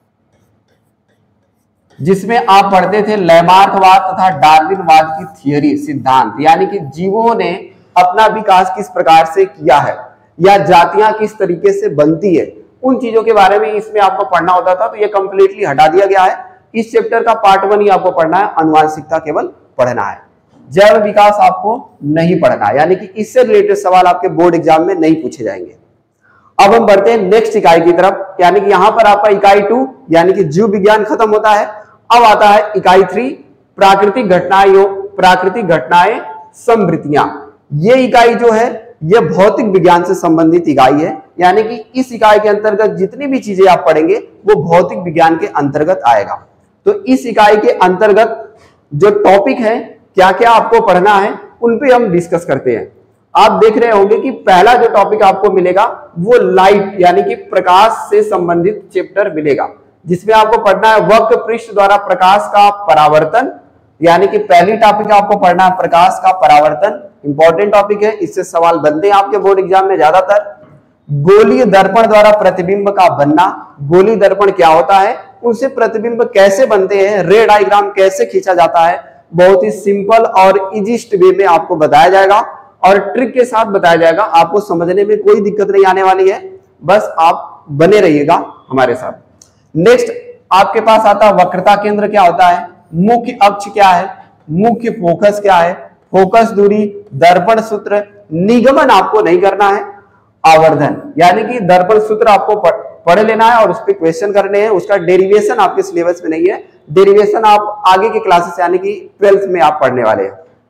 जिसमें आप पढ़ते थे लैमार्कवाद तथा डार्विनवाद की थियरी, सिद्धांत। यानी कि जीवों ने अपना विकास किस प्रकार से किया है या जातियां किस तरीके से बनती है, उन चीजों के बारे में इसमें आपको पढ़ना होता था। तो ये कंप्लीटली हटा दिया गया है। इस चैप्टर का पार्ट वन ही आपको पढ़ना है, अनुवांशिकता केवल पढ़ना है, जैव विकास आपको नहीं पढ़ना है। यानी कि इससे रिलेटेड सवाल आपके बोर्ड एग्जाम में नहीं पूछे जाएंगे। अब हम बढ़ते हैं नेक्स्ट इकाई की तरफ। यानी कि यहां पर आपका इकाई टू यानी कि जीव विज्ञान खत्म होता है। अब आता है इकाई थ्री, प्राकृतिक घटनाएं प्राकृतिक घटनाएं समृद्धियां। ये इकाई जो है ये भौतिक विज्ञान से संबंधित इकाई है। यानी कि इस इकाई के अंतर्गत जितनी भी चीजें आप पढ़ेंगे वो भौतिक विज्ञान के अंतर्गत आएगा। तो इस इकाई के अंतर्गत जो टॉपिक है, क्या क्या आपको पढ़ना है, उन पे हम डिस्कस करते हैं। आप देख रहे होंगे कि पहला जो टॉपिक आपको मिलेगा वो लाइट यानी कि प्रकाश से संबंधित चैप्टर मिलेगा, जिसमें आपको पढ़ना है वक्र पृष्ठ द्वारा प्रकाश का परावर्तन। यानी कि पहली टॉपिक आपको पढ़ना है प्रकाश का परावर्तन, इंपॉर्टेंट टॉपिक है, इससे सवाल बनते हैं आपके बोर्ड एग्जाम में ज्यादातर। गोलीय दर्पण द्वारा प्रतिबिंब का बनना, गोलीय दर्पण क्या होता है, उनसे प्रतिबिंब कैसे बनते हैं, रे डायग्राम कैसे खींचा जाता है, बहुत ही सिंपल और इजीस्ट वे में आपको बताया जाएगा और ट्रिक के साथ बताया जाएगा। आपको समझने में कोई दिक्कत नहीं आने वाली है, बस आप बने रहिएगा हमारे साथ। नेक्स्ट आपके पास आता है वक्रता केंद्र क्या होता है, मुख्य अक्ष क्या है, मुख्य फोकस क्या है, फोकस दूरी, दर्पण सूत्र, निगमन आपको नहीं करना है, आवर्धन यानी कि दर्पण सूत्र आपको पढ़ लेना है और उस पर क्वेश्चन करने हैं। उसका डेरिवेशन आपके सिलेबस में नहीं है, डेरिवेशन आप आगे के क्लासेस यानी कि ट्वेल्थ में आप पढ़ने वाले हैं।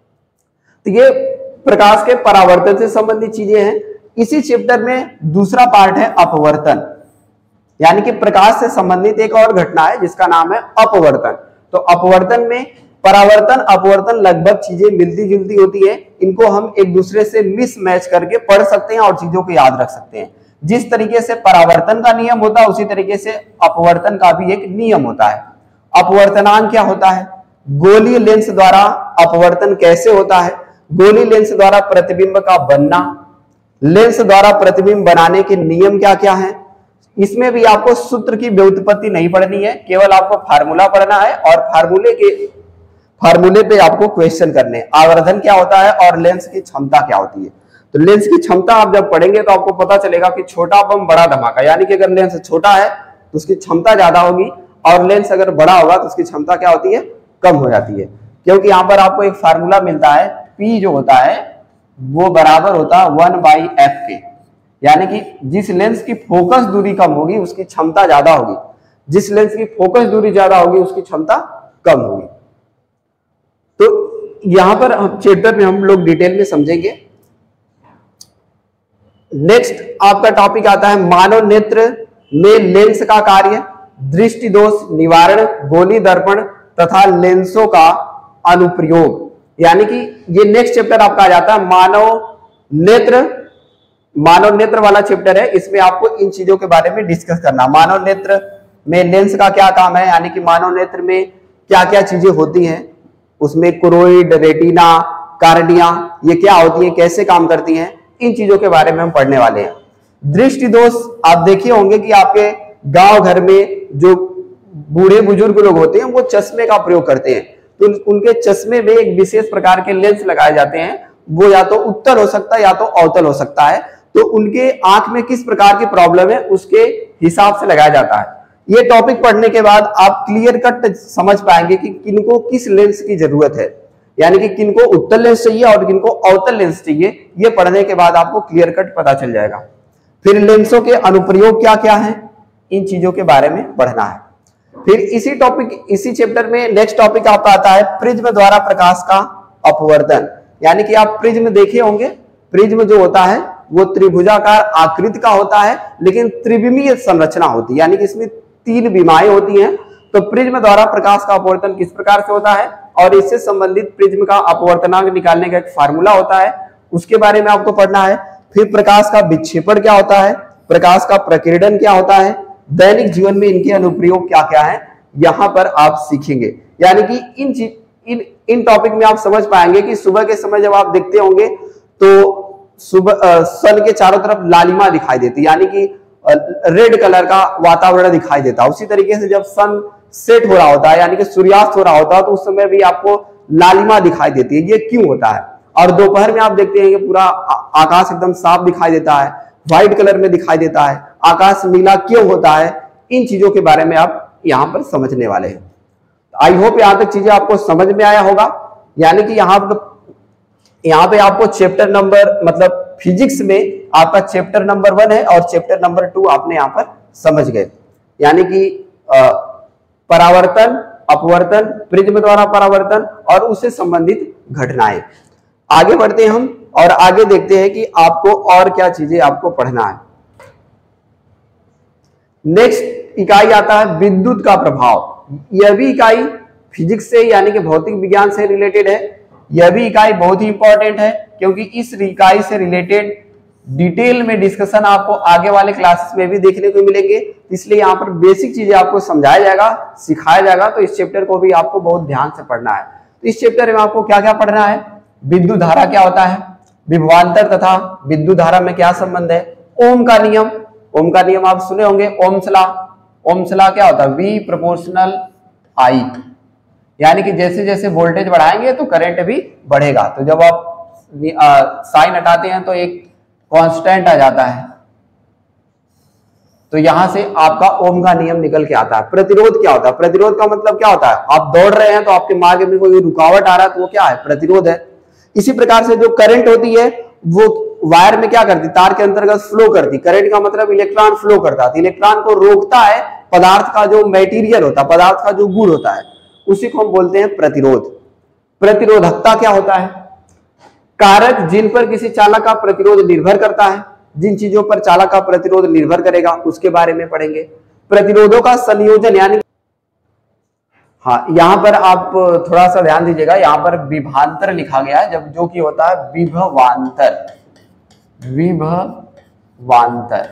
तो ये प्रकाश के परावर्तन से संबंधित चीजें हैं। इसी चैप्टर में दूसरा पार्ट है अपवर्तन, यानी कि प्रकाश से संबंधित एक और घटना है जिसका नाम है अपवर्तन। तो अपवर्तन में परावर्तन अपवर्तन लगभग चीजें मिलती जुलती होती है, इनको हम एक दूसरे से मिसमैच करके पढ़ सकते हैं और चीजों को याद रख सकते हैं। जिस तरीके से परावर्तन का नियम होता है उसी तरीके से अपवर्तन का भी एक नियम होता है। अपवर्तनांक क्या होता है, गोलीय लेंस द्वारा अपवर्तन कैसे होता है, गोलीय लेंस द्वारा प्रतिबिंब का बनना, लेंस द्वारा प्रतिबिंब बनाने के नियम क्या क्या हैं। इसमें भी आपको सूत्र की व्युत्पत्ति नहीं पढ़नी है, केवल आपको फार्मूला पढ़ना है और फार्मूले के फार्मूले पे आपको क्वेश्चन करने हैं। आवर्धन क्या होता है और लेंस की क्षमता क्या होती है। तो लेंस की क्षमता आप जब पढ़ेंगे तो आपको पता चलेगा कि छोटा बम बड़ा धमाका, यानी कि अगर लेंस छोटा है तो उसकी क्षमता ज्यादा होगी और लेंस अगर बड़ा होगा तो उसकी क्षमता क्या होती है, कम हो जाती है। क्योंकि यहाँ पर आपको एक फार्मूला मिलता है, पी जो होता है वो बराबर होता है वन बाई एफ के, यानी कि जिस लेंस की फोकस दूरी कम होगी उसकी क्षमता ज्यादा होगी, जिस लेंस की फोकस दूरी ज्यादा होगी उसकी क्षमता कम होगी। तो यहां पर हम चैप्टर में हम लोग डिटेल में समझेंगे। नेक्स्ट आपका टॉपिक आता है मानव नेत्र में लेंस का कार्य, दृष्टि दोष निवारण, गोलीय दर्पण तथा लेंसों का अनुप्रयोग। यानी कि ये नेक्स्ट चैप्टर आपका आ जाता है मानव नेत्र, मानव नेत्र वाला चैप्टर है। इसमें आपको इन चीजों के बारे में डिस्कस करना, मानव नेत्र में लेंस का क्या काम है, यानी कि मानव नेत्र में क्या क्या चीजें होती हैं, उसमें क्रोइड, रेटिना, कार्डिया ये क्या होती है, कैसे काम करती हैं, इन चीजों के बारे में हम पढ़ने वाले हैं। दृष्टि दोष आप देखे होंगे कि आपके गांव घर में जो बूढ़े बुजुर्ग लोग होते हैं वो चश्मे का प्रयोग करते हैं, तो उनके चश्मे में एक विशेष प्रकार के लेंस लगाए जाते हैं, वो या तो उत्तल हो सकता है या तो अवतल हो सकता है। तो उनके आंख में किस प्रकार की प्रॉब्लम है उसके हिसाब से लगाया जाता है। ये टॉपिक पढ़ने के बाद आप क्लियर कट समझ पाएंगे कि किनको किस लेंस की जरूरत है, यानी कि किनको उत्तल लेंस चाहिए और किनको अवतल लेंस चाहिए। ये पढ़ने के बाद आपको क्लियर कट पता चल जाएगा। फिर लेंसों के अनुप्रयोग क्या क्या है, इन चीजों के बारे में पढ़ना है। फिर इसी टॉपिक इसी चैप्टर में नेक्स्ट टॉपिक आपका आता है प्रिज्म द्वारा प्रकाश का अपवर्तन। यानी कि आप प्रिज्म देखे होंगे, प्रिज्म जो होता है वो त्रिभुजाकार आकृति का होता है लेकिन त्रिविमीय संरचना होती है, यानी कि इसमें तीन विमाएं होती हैं। तो प्रिज्म द्वारा प्रकाश का अपवर्तन किस प्रकार से होता है और इससे संबंधित प्रिज्म का अपवर्तनांक निकालने का एक फार्मूला होता है, उसके बारे में आपको पढ़ना है। फिर प्रकाश का विक्षेपण क्या होता है, प्रकाश का प्रकीर्णन क्या होता है, दैनिक जीवन में इनके अनुप्रयोग क्या क्या है, यहां पर आप सीखेंगे। यानी कि इन इन इन टॉपिक में आप समझ पाएंगे कि सुबह के समय जब आप देखते होंगे तो सुबह सन के चारों तरफ लालिमा दिखाई देती है, यानी कि रेड कलर का वातावरण दिखाई देता है। उसी तरीके से जब सन सेट हो रहा होता है यानी कि सूर्यास्त हो रहा होता है तो उस समय भी आपको लालिमा दिखाई देती है। ये क्यों होता है? और दोपहर में आप देखते हैं कि पूरा आकाश एकदम साफ दिखाई देता है, व्हाइट कलर में दिखाई देता है, आकाश नीला क्यों होता है, इन चीजों के बारे में आप यहाँ पर समझने वाले हैं। आई होप यहाँ तक चीजें आपको समझ में आया होगा। यानी कि यहाँ यहाँ पे आपको चैप्टर नंबर मतलब फिजिक्स में आपका चैप्टर नंबर वन है और चैप्टर नंबर टू आपने यहाँ पर समझ गए। यानी कि परावर्तन, अपवर्तन, प्रिज्म द्वारा परावर्तन और उससे संबंधित घटनाएं। आगे बढ़ते हैं हम और आगे देखते हैं कि आपको और क्या चीजें आपको पढ़ना है। नेक्स्ट इकाई आता है विद्युत का प्रभाव। यह भी इकाई फिजिक्स से यानी कि भौतिक विज्ञान से रिलेटेड है। यह भी इकाई बहुत ही इंपॉर्टेंट है क्योंकि इस इकाई से रिलेटेड डिटेल में डिस्कशन आपको आगे वाले क्लासेस में भी देखने को मिलेंगे, इसलिए यहाँ पर बेसिक चीजें आपको समझाया जाएगा, सिखाया जाएगा। तो इस चैप्टर को भी आपको बहुत ध्यान से पढ़ना है। तो इस चैप्टर में आपको क्या क्या पढ़ना है, विद्युत धारा क्या होता है, विभवांतर तथा विद्युत धारा में क्या संबंध है, ओम का नियम। ओम का नियम आप सुने होंगे, ओम्स लॉ। ओम्स लॉ क्या होता है, वी प्रोपोर्शनल आई, यानी कि जैसे जैसे वोल्टेज बढ़ाएंगे तो करंट भी बढ़ेगा। तो जब आप साइन हटाते हैं तो एक कांस्टेंट आ जाता है, तो यहां से आपका ओम का नियम निकल के आता है। प्रतिरोध क्या होता है, प्रतिरोध का मतलब क्या होता है, आप दौड़ रहे हैं तो आपके मार्ग में कोई रुकावट आ रहा है तो वो क्या है, प्रतिरोध है। इसी प्रकार से जो करंट होती है वो वायर में क्या करती, तार के अंतर्गत फ्लो करती। करंट का मतलब इलेक्ट्रॉन फ्लो करता है, इलेक्ट्रॉन को रोकता है पदार्थ का जो मटेरियल होता है, पदार्थ का जो गुण होता है, उसी को हम बोलते हैं प्रतिरोध। प्रतिरोधकता क्या होता है, कारक जिन पर किसी चालक का प्रतिरोध निर्भर करता है। जिन चीजों पर चालक का प्रतिरोध निर्भर करेगा उसके बारे में पढ़ेंगे। प्रतिरोधों का संयोजन यानी, हाँ यहां पर आप थोड़ा सा ध्यान दीजिएगा, यहां पर विभवांतर लिखा गया है, जब जो कि होता है विभवांतर। विभवांतर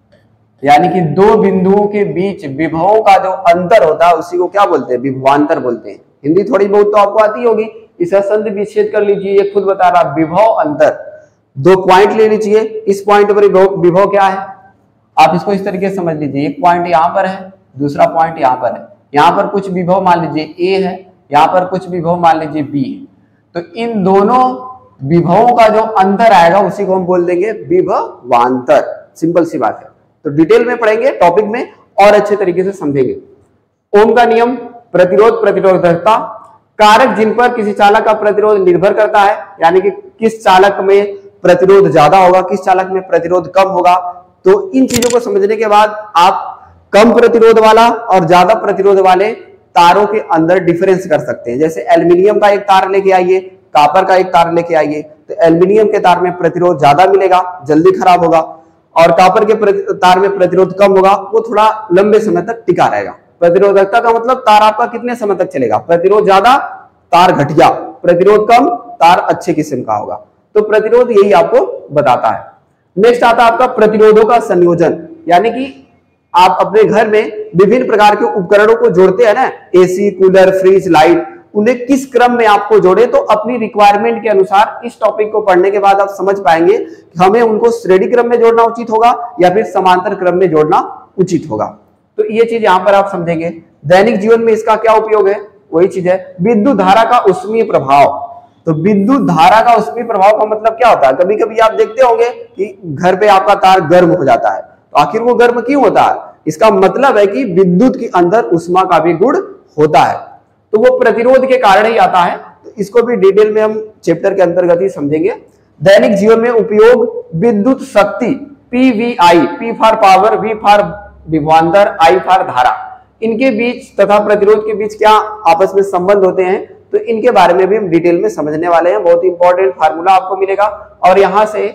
यानी कि दो बिंदुओं के बीच विभवों का जो अंतर होता है उसी को क्या बोलते हैं, विभवांतर बोलते हैं। हिंदी थोड़ी बहुत तो आपको आती होगी, इसका संधि विच्छेद कर लीजिए, ये खुद बता रहा विभव अंतर। दो पॉइंट ले लीजिए, इस पॉइंट पर विभव क्या है, आप इसको इस तरीके से समझ लीजिए, एक पॉइंट यहां पर है, दूसरा पॉइंट यहां पर है। यहां पर कुछ विभव मान लीजिए ए है, यहां पर कुछ विभव मान लीजिए बी है, तो इन दोनों विभवों का जो अंतर आएगा उसी को हम बोल देंगे विभवांतर। सिंपल सी बात है। तो डिटेल में पढ़ेंगे, टॉपिक में और अच्छे तरीके से समझेंगे। ओम का नियम, प्रतिरोध, प्रतिरोधकता, कारक जिन पर किसी चालक का प्रतिरोध निर्भर करता है, यानी कि किस चालक में प्रतिरोध ज्यादा होगा, किस चालक में प्रतिरोध कम होगा। तो इन चीजों को समझने के बाद आप कम प्रतिरोध वाला और ज्यादा प्रतिरोध वाले तारों के अंदर डिफरेंस कर सकते हैं। जैसे एल्यूमिनियम का एक तार लेके आइए, कॉपर का एक तार लेके आइए, तो एल्यूमिनियम के तार में प्रतिरोध ज्यादा मिलेगा, जल्दी खराब होगा, और कॉपर के तार में प्रतिरोध कम होगा, वो थोड़ा लंबे समय तक टिका रहेगा। प्रतिरोधकता का मतलब तार आपका कितने समय तक चलेगा, प्रतिरोध ज्यादा तार घटिया, प्रतिरोध कम तार अच्छे किस्म का होगा। तो प्रतिरोध यही आपको बताता है। नेक्स्ट आता है आपका प्रतिरोधों का संयोजन, यानी कि आप अपने घर में विभिन्न प्रकार के उपकरणों को जोड़ते हैं ना, एसी, कूलर, फ्रिज, लाइट, उन्हें किस क्रम में आपको जोड़े। तो अपनी रिक्वायरमेंट के अनुसार इस टॉपिक को पढ़ने के बाद आप समझ पाएंगे कि हमें उनको श्रेणी क्रम में जोड़ना उचित होगा या फिर समांतर क्रम में जोड़ना उचित होगा। तो ये चीज यहां पर आप समझेंगे। दैनिक जीवन में इसका क्या उपयोग है, वही चीज है। विद्युत धारा का उष्मीय प्रभाव, तो विद्युत धारा का उष्मीय प्रभाव का मतलब क्या होता है, कभी कभी आप देखते होंगे कि घर पे आपका तार गर्म हो जाता है, तो आखिर वो गर्म क्यों होता है, इसका मतलब है कि विद्युत के अंदर उष्मा का भी गुण होता है, तो वो प्रतिरोध के कारण ही आता है। तो इसको भी डिटेल में हम चैप्टर के अंतर्गत ही समझेंगे। दैनिक जीवन में उपयोग विद्युत शक्ति, P V I, P for power, V for विभवांतर, आई फॉर धारा, इनके बीच तथा प्रतिरोध के बीच क्या आपस में संबंध होते हैं, तो इनके बारे में भी हम डिटेल में समझने वाले हैं। बहुत इंपॉर्टेंट फार्मूला आपको मिलेगा और यहां से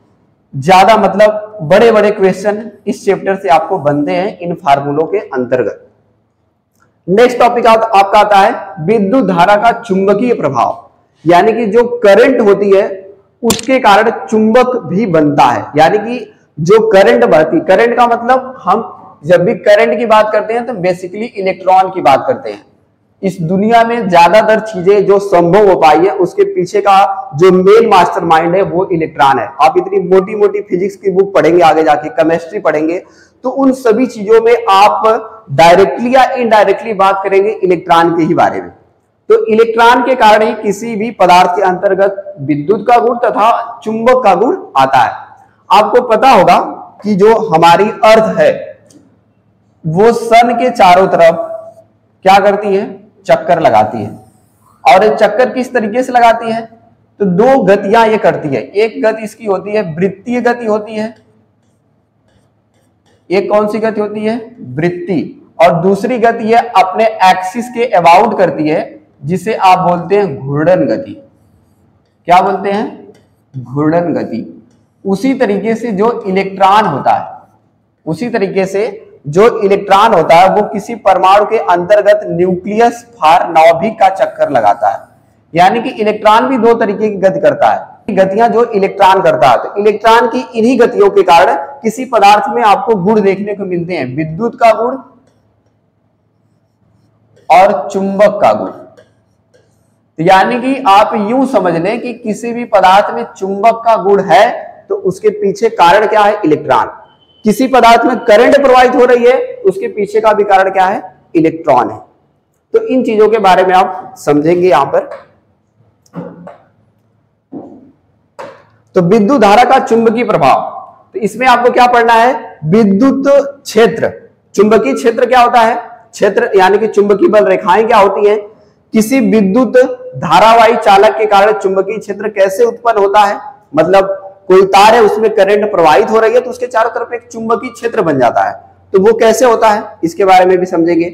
ज्यादा मतलब बड़े बड़े क्वेश्चन इस चैप्टर से आपको बनते हैं इन फार्मूलों के अंतर्गत। नेक्स्ट टॉपिक आपका आता है विद्युत धारा का चुंबकीय प्रभाव, यानी कि जो करंट होती है उसके कारण चुंबक भी बनता है। यानी कि जो करंट बढ़ती, करंट का मतलब हम जब भी करंट की बात करते हैं तो बेसिकली इलेक्ट्रॉन की बात करते हैं। इस दुनिया में ज्यादातर चीजें जो संभव हो पाई है उसके पीछे का जो मेन मास्टरमाइंड है वो इलेक्ट्रॉन है। आप इतनी मोटी मोटी फिजिक्स की बुक पढ़ेंगे, आगे जाके केमिस्ट्री पढ़ेंगे, तो उन सभी चीजों में आप डायरेक्टली या इनडायरेक्टली बात करेंगे इलेक्ट्रॉन के ही बारे में। तो इलेक्ट्रॉन के कारण ही किसी भी पदार्थ के अंतर्गत विद्युत का गुण तथा चुंबक का गुण आता है। आपको पता होगा कि जो हमारी अर्थ है वो सन के चारों तरफ क्या करती है, चक्कर लगाती है। और ये चक्कर किस तरीके से लगाती है, तो दो गतियां ये करती है। एक गति इसकी होती है वृत्तीय गति होती है, एक कौन सी गति होती है, वृत्ती, और दूसरी गति है अपने एक्सिस के अबाउट करती है, जिसे आप बोलते हैं घूर्णन गति। क्या बोलते हैं, घूर्णन गति। उसी तरीके से जो इलेक्ट्रॉन होता है, उसी तरीके से जो इलेक्ट्रॉन होता है वो किसी परमाणु के अंतर्गत न्यूक्लियस फार नाभिक का चक्कर लगाता है। यानी कि इलेक्ट्रॉन भी दो तरीके की गति करता है, गतियां जो इलेक्ट्रॉन करता है। तो इलेक्ट्रॉन की इन्हीं गतियों के कारण किसी पदार्थ में आपको गुण देखने को मिलते हैं, विद्युत का गुण और चुंबक का गुण। तो यानी कि आप यूं समझ लें कि किसी भी पदार्थ में चुंबक का गुण है तो उसके पीछे कारण क्या है, इलेक्ट्रॉन। किसी पदार्थ में करंट प्रवाहित हो रही है, उसके पीछे का भी कारण क्या है, इलेक्ट्रॉन है। तो इन चीजों के बारे में आप समझेंगे यहां पर। तो विद्युत धारा का चुंबकीय प्रभाव, तो इसमें आपको क्या पढ़ना है, विद्युत क्षेत्र। चुंबकीय क्षेत्र क्या होता है, क्षेत्र यानी कि चुंबकीय बल रेखाएं क्या होती हैं। किसी विद्युत धारावाही चालक के कारण चुंबकीय क्षेत्र कैसे उत्पन्न होता है, मतलब कोई तार है उसमें करंट प्रवाहित हो रही है तो उसके चारों तरफ एक चुंबकीय क्षेत्र बन जाता है। तो वो कैसे होता है, इसके बारे में भी समझेंगे।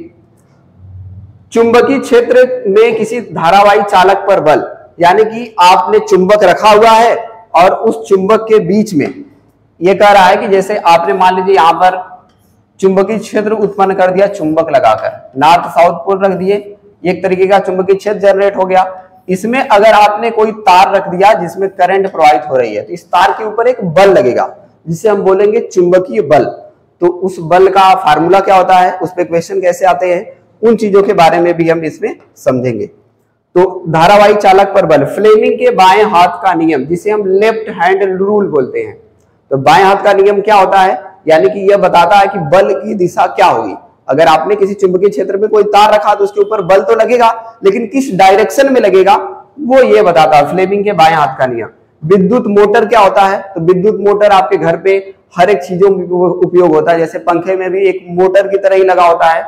चुंबकीय क्षेत्र में किसी धारावाही चालक पर बल, यानी कि आपने चुंबक रखा हुआ है और उस चुंबक के बीच में ये कह रहा है कि जैसे आपने मान लीजिए यहां पर चुंबकीय क्षेत्र उत्पन्न कर दिया, चुंबक लगाकर नॉर्थ साउथ पोल रख दिए, एक तरीके का चुंबकीय क्षेत्र जनरेट हो गया। इसमें अगर आपने कोई तार रख दिया जिसमें करंट प्रवाहित हो रही है तो इस तार के ऊपर एक बल लगेगा जिसे हम बोलेंगे चुंबकीय बल। तो उस बल का फार्मूला क्या होता है, उस पे क्वेश्चन कैसे आते हैं, उन चीजों के बारे में भी हम इसमें समझेंगे। तो धारावाही चालक पर बल, फ्लेमिंग के बाएं हाथ का नियम जिसे हम लेफ्ट हैंड रूल बोलते हैं। तो बाएं हाथ का नियम क्या होता है, यानी कि यह बताता है कि बल की दिशा क्या होगी। अगर आपने किसी चुंबकीय क्षेत्र में कोई तार रखा तो उसके ऊपर बल तो लगेगा, लेकिन किस डायरेक्शन में लगेगा वो ये बताता है फ्लेमिंग के बाएं हाथ का नियम। विद्युत मोटर क्या होता है, तो विद्युत मोटर आपके घर पे हर एक चीजों में उपयोग होता है, जैसे पंखे में भी एक मोटर की तरह ही लगा होता है।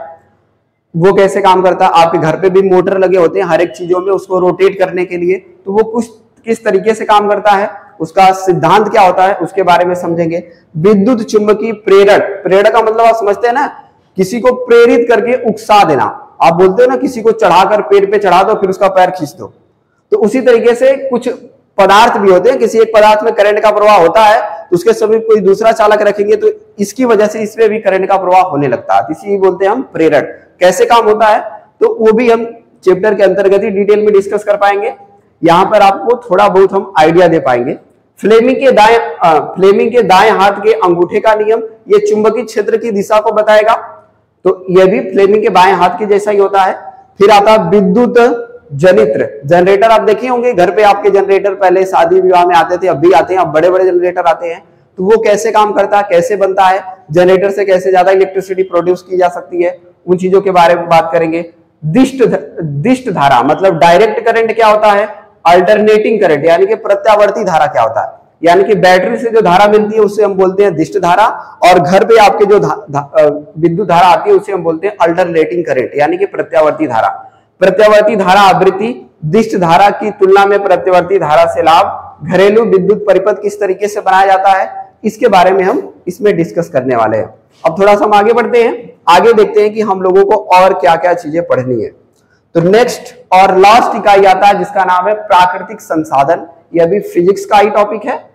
वो कैसे काम करता है, आपके घर पे भी मोटर लगे होते हैं हर एक चीजों में उसको रोटेट करने के लिए। तो वो कुछ किस तरीके से काम करता है, उसका सिद्धांत क्या होता है, उसके बारे में समझेंगे। विद्युत चुंबकीय प्रेरक, प्रेरक का मतलब आप समझते हैं ना, किसी को प्रेरित करके उकसा देना। आप बोलते हो ना किसी को चढ़ाकर पेड़ पे चढ़ा दो फिर उसका पैर खींच दो, तो उसी तरीके से कुछ पदार्थ भी होते हैं, किसी एक पदार्थ में करंट का प्रवाह होता है तो उसके समीप कोई दूसरा चालक रखेंगे तो इसकी वजह से इसमें भी करंट का प्रवाह होने लगता है, इसी बोलते हैं हम प्रेरक। कैसे काम होता है तो वो भी हम चैप्टर के अंतर्गत ही डिटेल में डिस्कस कर पाएंगे, यहां पर आपको थोड़ा बहुत हम आइडिया दे पाएंगे। फ्लेमिंग के दाएं फ्लेमिंग के दाएं हाथ के अंगूठे का नियम, ये चुंबकीय क्षेत्र की दिशा को बताएगा, तो यह भी फ्लेमिंग के बाएं हाथ के जैसा ही होता है। फिर आता है विद्युत जनित्र, जनरेटर आप देखे होंगे घर पे, आपके जनरेटर पहले शादी विवाह में आते थे, अब भी आते हैं, अब बड़े बड़े जनरेटर आते हैं। तो वो कैसे काम करता है, कैसे बनता है, जनरेटर से कैसे ज्यादा इलेक्ट्रिसिटी प्रोड्यूस की जा सकती है, उन चीजों के बारे में बात करेंगे। दिष्ट दिष्ट धारा मतलब डायरेक्ट करंट क्या होता है, अल्टरनेटिंग करंट यानी कि प्रत्यावर्ती धारा क्या होता है, यानी कि बैटरी से जो धारा मिलती है उसे हम बोलते हैं दिष्ट धारा, और घर पे आपके जो विद्युत धारा आती है उसे हम बोलते हैं अल्टरनेटिंग करंट यानी कि प्रत्यावर्ती धारा। प्रत्यावर्ती धारा आवृत्ति दिष्ट धारा की तुलना में प्रत्यावर्ती धारा से लाभ। घरेलू विद्युत परिपथ किस तरीके से बनाया जाता है, इसके बारे में हम इसमें डिस्कस करने वाले हैं। अब थोड़ा सा हम आगे बढ़ते हैं, आगे देखते हैं कि हम लोगों को और क्या क्या चीजें पढ़नी है। तो नेक्स्ट और लास्ट इकाई आता है जिसका नाम है प्राकृतिक संसाधन, यह भी फिजिक्स का ही टॉपिक है,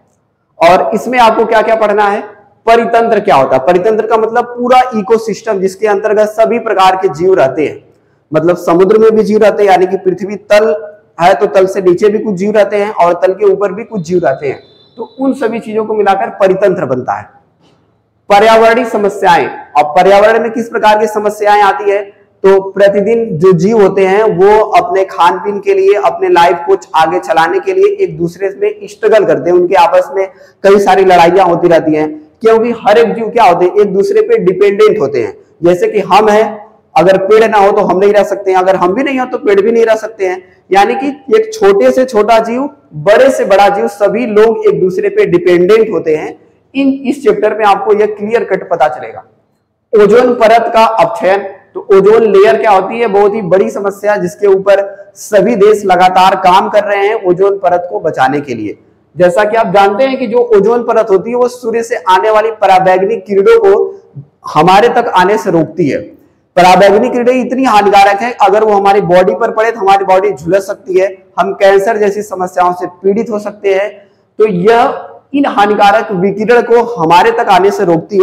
और इसमें आपको क्या क्या पढ़ना है। परितंत्र क्या होता है, परितंत्र का मतलब पूरा इकोसिस्टम जिसके अंतर्गत सभी प्रकार के जीव रहते हैं, मतलब समुद्र में भी जीव रहते हैं, यानी कि पृथ्वी तल है तो तल से नीचे भी कुछ जीव रहते हैं और तल के ऊपर भी कुछ जीव रहते हैं, तो उन सभी चीजों को मिलाकर परितंत्र बनता है। पर्यावरणीय समस्याएं, अब पर्यावरण में किस प्रकार की समस्याएं आती है, तो प्रतिदिन जो जीव होते हैं वो अपने खान पीन के लिए, अपने लाइफ को आगे चलाने के लिए एक दूसरे में स्ट्रगल करते हैं, उनके आपस में कई सारी लड़ाइयां होती रहती हैं, क्योंकि हर एक जीव क्या होते हैं, एक दूसरे पे डिपेंडेंट होते हैं। जैसे कि हम हैं, अगर पेड़ ना हो तो हम नहीं रह सकते हैं, अगर हम भी नहीं हो तो पेड़ भी नहीं रह सकते हैं, यानी कि एक छोटे से छोटा जीव, बड़े से बड़ा जीव, सभी लोग एक दूसरे पे डिपेंडेंट होते हैं। इन इस चैप्टर में आपको यह क्लियर कट पता चलेगा। ओजोन परत का अपक्षयन, तो ओजोन लेयर क्या होती है, बहुत ही बड़ी समस्या जिसके ऊपर सभी देश लगातार काम कर रहे हैं ओजोन परत को बचाने के लिए। जैसा कि आप जानते हैं कि जो ओजोन परत होती है वो सूर्य से आने वाली पराबैंगनी किरणों को हमारे तक आने से रोकती है। पराबैंगनी किरणें इतनी हानिकारक है, अगर वो हमारी बॉडी पर पड़े तो हमारी बॉडी झुलस सकती है, हम कैंसर जैसी समस्याओं से पीड़ित हो सकते हैं। तो यह इन हानिकारक विकिरण को हमारे तक आने से रोकती है।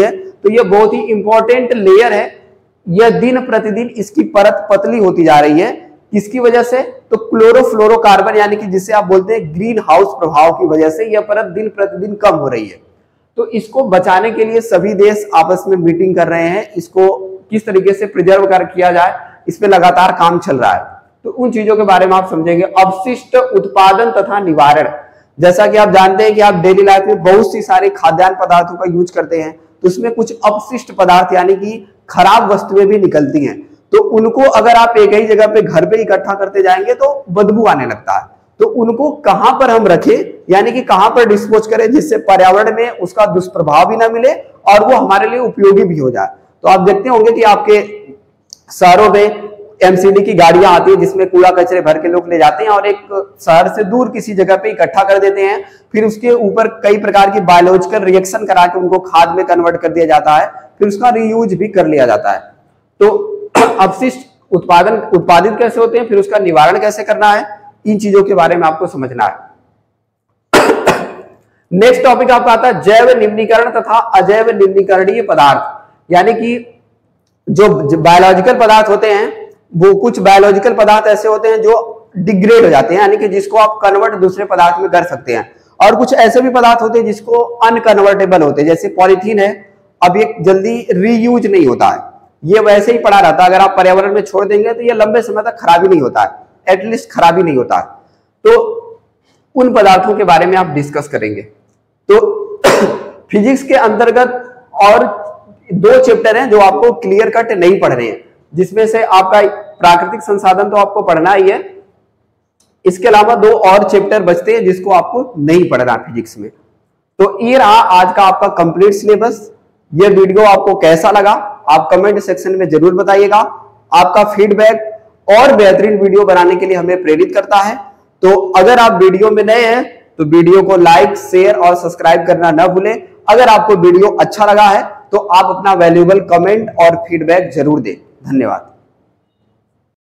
तो ये बहुत ही इंपॉर्टेंट लेयर है। यह दिन प्रतिदिन इसकी परत पतली होती जा रही है। किसकी वजह से? तो क्लोरोफ्लोरोकार्बन यानी कि जिसे आप बोलते हैं ग्रीन हाउस प्रभाव की वजह से यह परत दिन प्रतिदिन कम हो रही है। तो इसको बचाने के लिए सभी देश आपस में मीटिंग कर रहे हैं, इसको किस तरीके से प्रिजर्व कर किया जाए इस पे लगातार काम चल रहा है। तो उन चीजों के बारे में आप समझेंगे। अपशिष्ट उत्पादन तथा निवारण, जैसा कि आप जानते हैं कि आप डेली लाइफ में बहुत सी सारी खाद्यान्न पदार्थों का यूज करते हैं, तो उसमें कुछ अपशिष्ट पदार्थ यानी कि खराब वस्तुएं भी निकलती हैं। तो उनको अगर आप एक ही जगह पे घर पे इकट्ठा करते जाएंगे तो बदबू आने लगता है। तो उनको कहां पर हम रखें, यानी कि कहां पर डिस्पोज करें जिससे पर्यावरण में उसका दुष्प्रभाव भी ना मिले और वो हमारे लिए उपयोगी भी हो जाए। तो आप देखते होंगे कि आपके शहरों में एमसीडी की गाड़ियां आती है जिसमें कूड़ा कचरे भर के लोग ले जाते हैं और एक शहर से दूर किसी जगह पे इकट्ठा कर देते हैं। फिर उसके ऊपर कई प्रकार की बायोलॉजिकल रिएक्शन करा के उनको खाद में कन्वर्ट कर दिया जाता है, फिर उसका रीयूज भी कर लिया जाता है। तो अपशिष्ट उत्पादन उत्पादित कैसे होते हैं, फिर उसका निवारण कैसे करना है, इन चीजों के बारे में आपको समझना है। नेक्स्ट टॉपिक आपका आता है जैव निम्नीकरण तथा अजैव निम्नीकरणीय पदार्थ, यानी कि जो बायोलॉजिकल पदार्थ होते हैं वो कुछ बायोलॉजिकल पदार्थ ऐसे होते हैं जो डिग्रेड हो जाते हैं, यानी कि जिसको आप कन्वर्ट दूसरे पदार्थ में कर सकते हैं, और कुछ ऐसे भी पदार्थ होते हैं जिसको अनकन्वर्टेबल होते हैं। जैसे पॉलीथीन है, अब ये जल्दी रीयूज नहीं होता है, ये वैसे ही पड़ा रहता है, अगर आप पर्यावरण में छोड़ देंगे तो ये लंबे समय तक खराबी नहीं होता है, एटलीस्ट खराबी नहीं होता है। तो उन पदार्थों के बारे में आप डिस्कस करेंगे। तो फिजिक्स के अंतर्गत और दो चैप्टर हैं जो आपको क्लियर कट नहीं पढ़ रहे हैं, जिसमें से आपका प्राकृतिक संसाधन तो आपको पढ़ना ही है, इसके अलावा दो और चैप्टर बचते हैं जिसको आपको नहीं पढ़ना फिजिक्स में। तो ये रहा आज का आपका कंप्लीट सिलेबस। ये वीडियो आपको कैसा लगा आप कमेंट सेक्शन में जरूर बताइएगा। आपका फीडबैक और बेहतरीन वीडियो बनाने के लिए हमें प्रेरित करता है। तो अगर आप वीडियो में नए हैं तो वीडियो को लाइक, शेयर और सब्सक्राइब करना न भूलें। अगर आपको वीडियो अच्छा लगा है तो आप अपना वैल्यूएबल कमेंट और फीडबैक जरूर दें। धन्यवाद।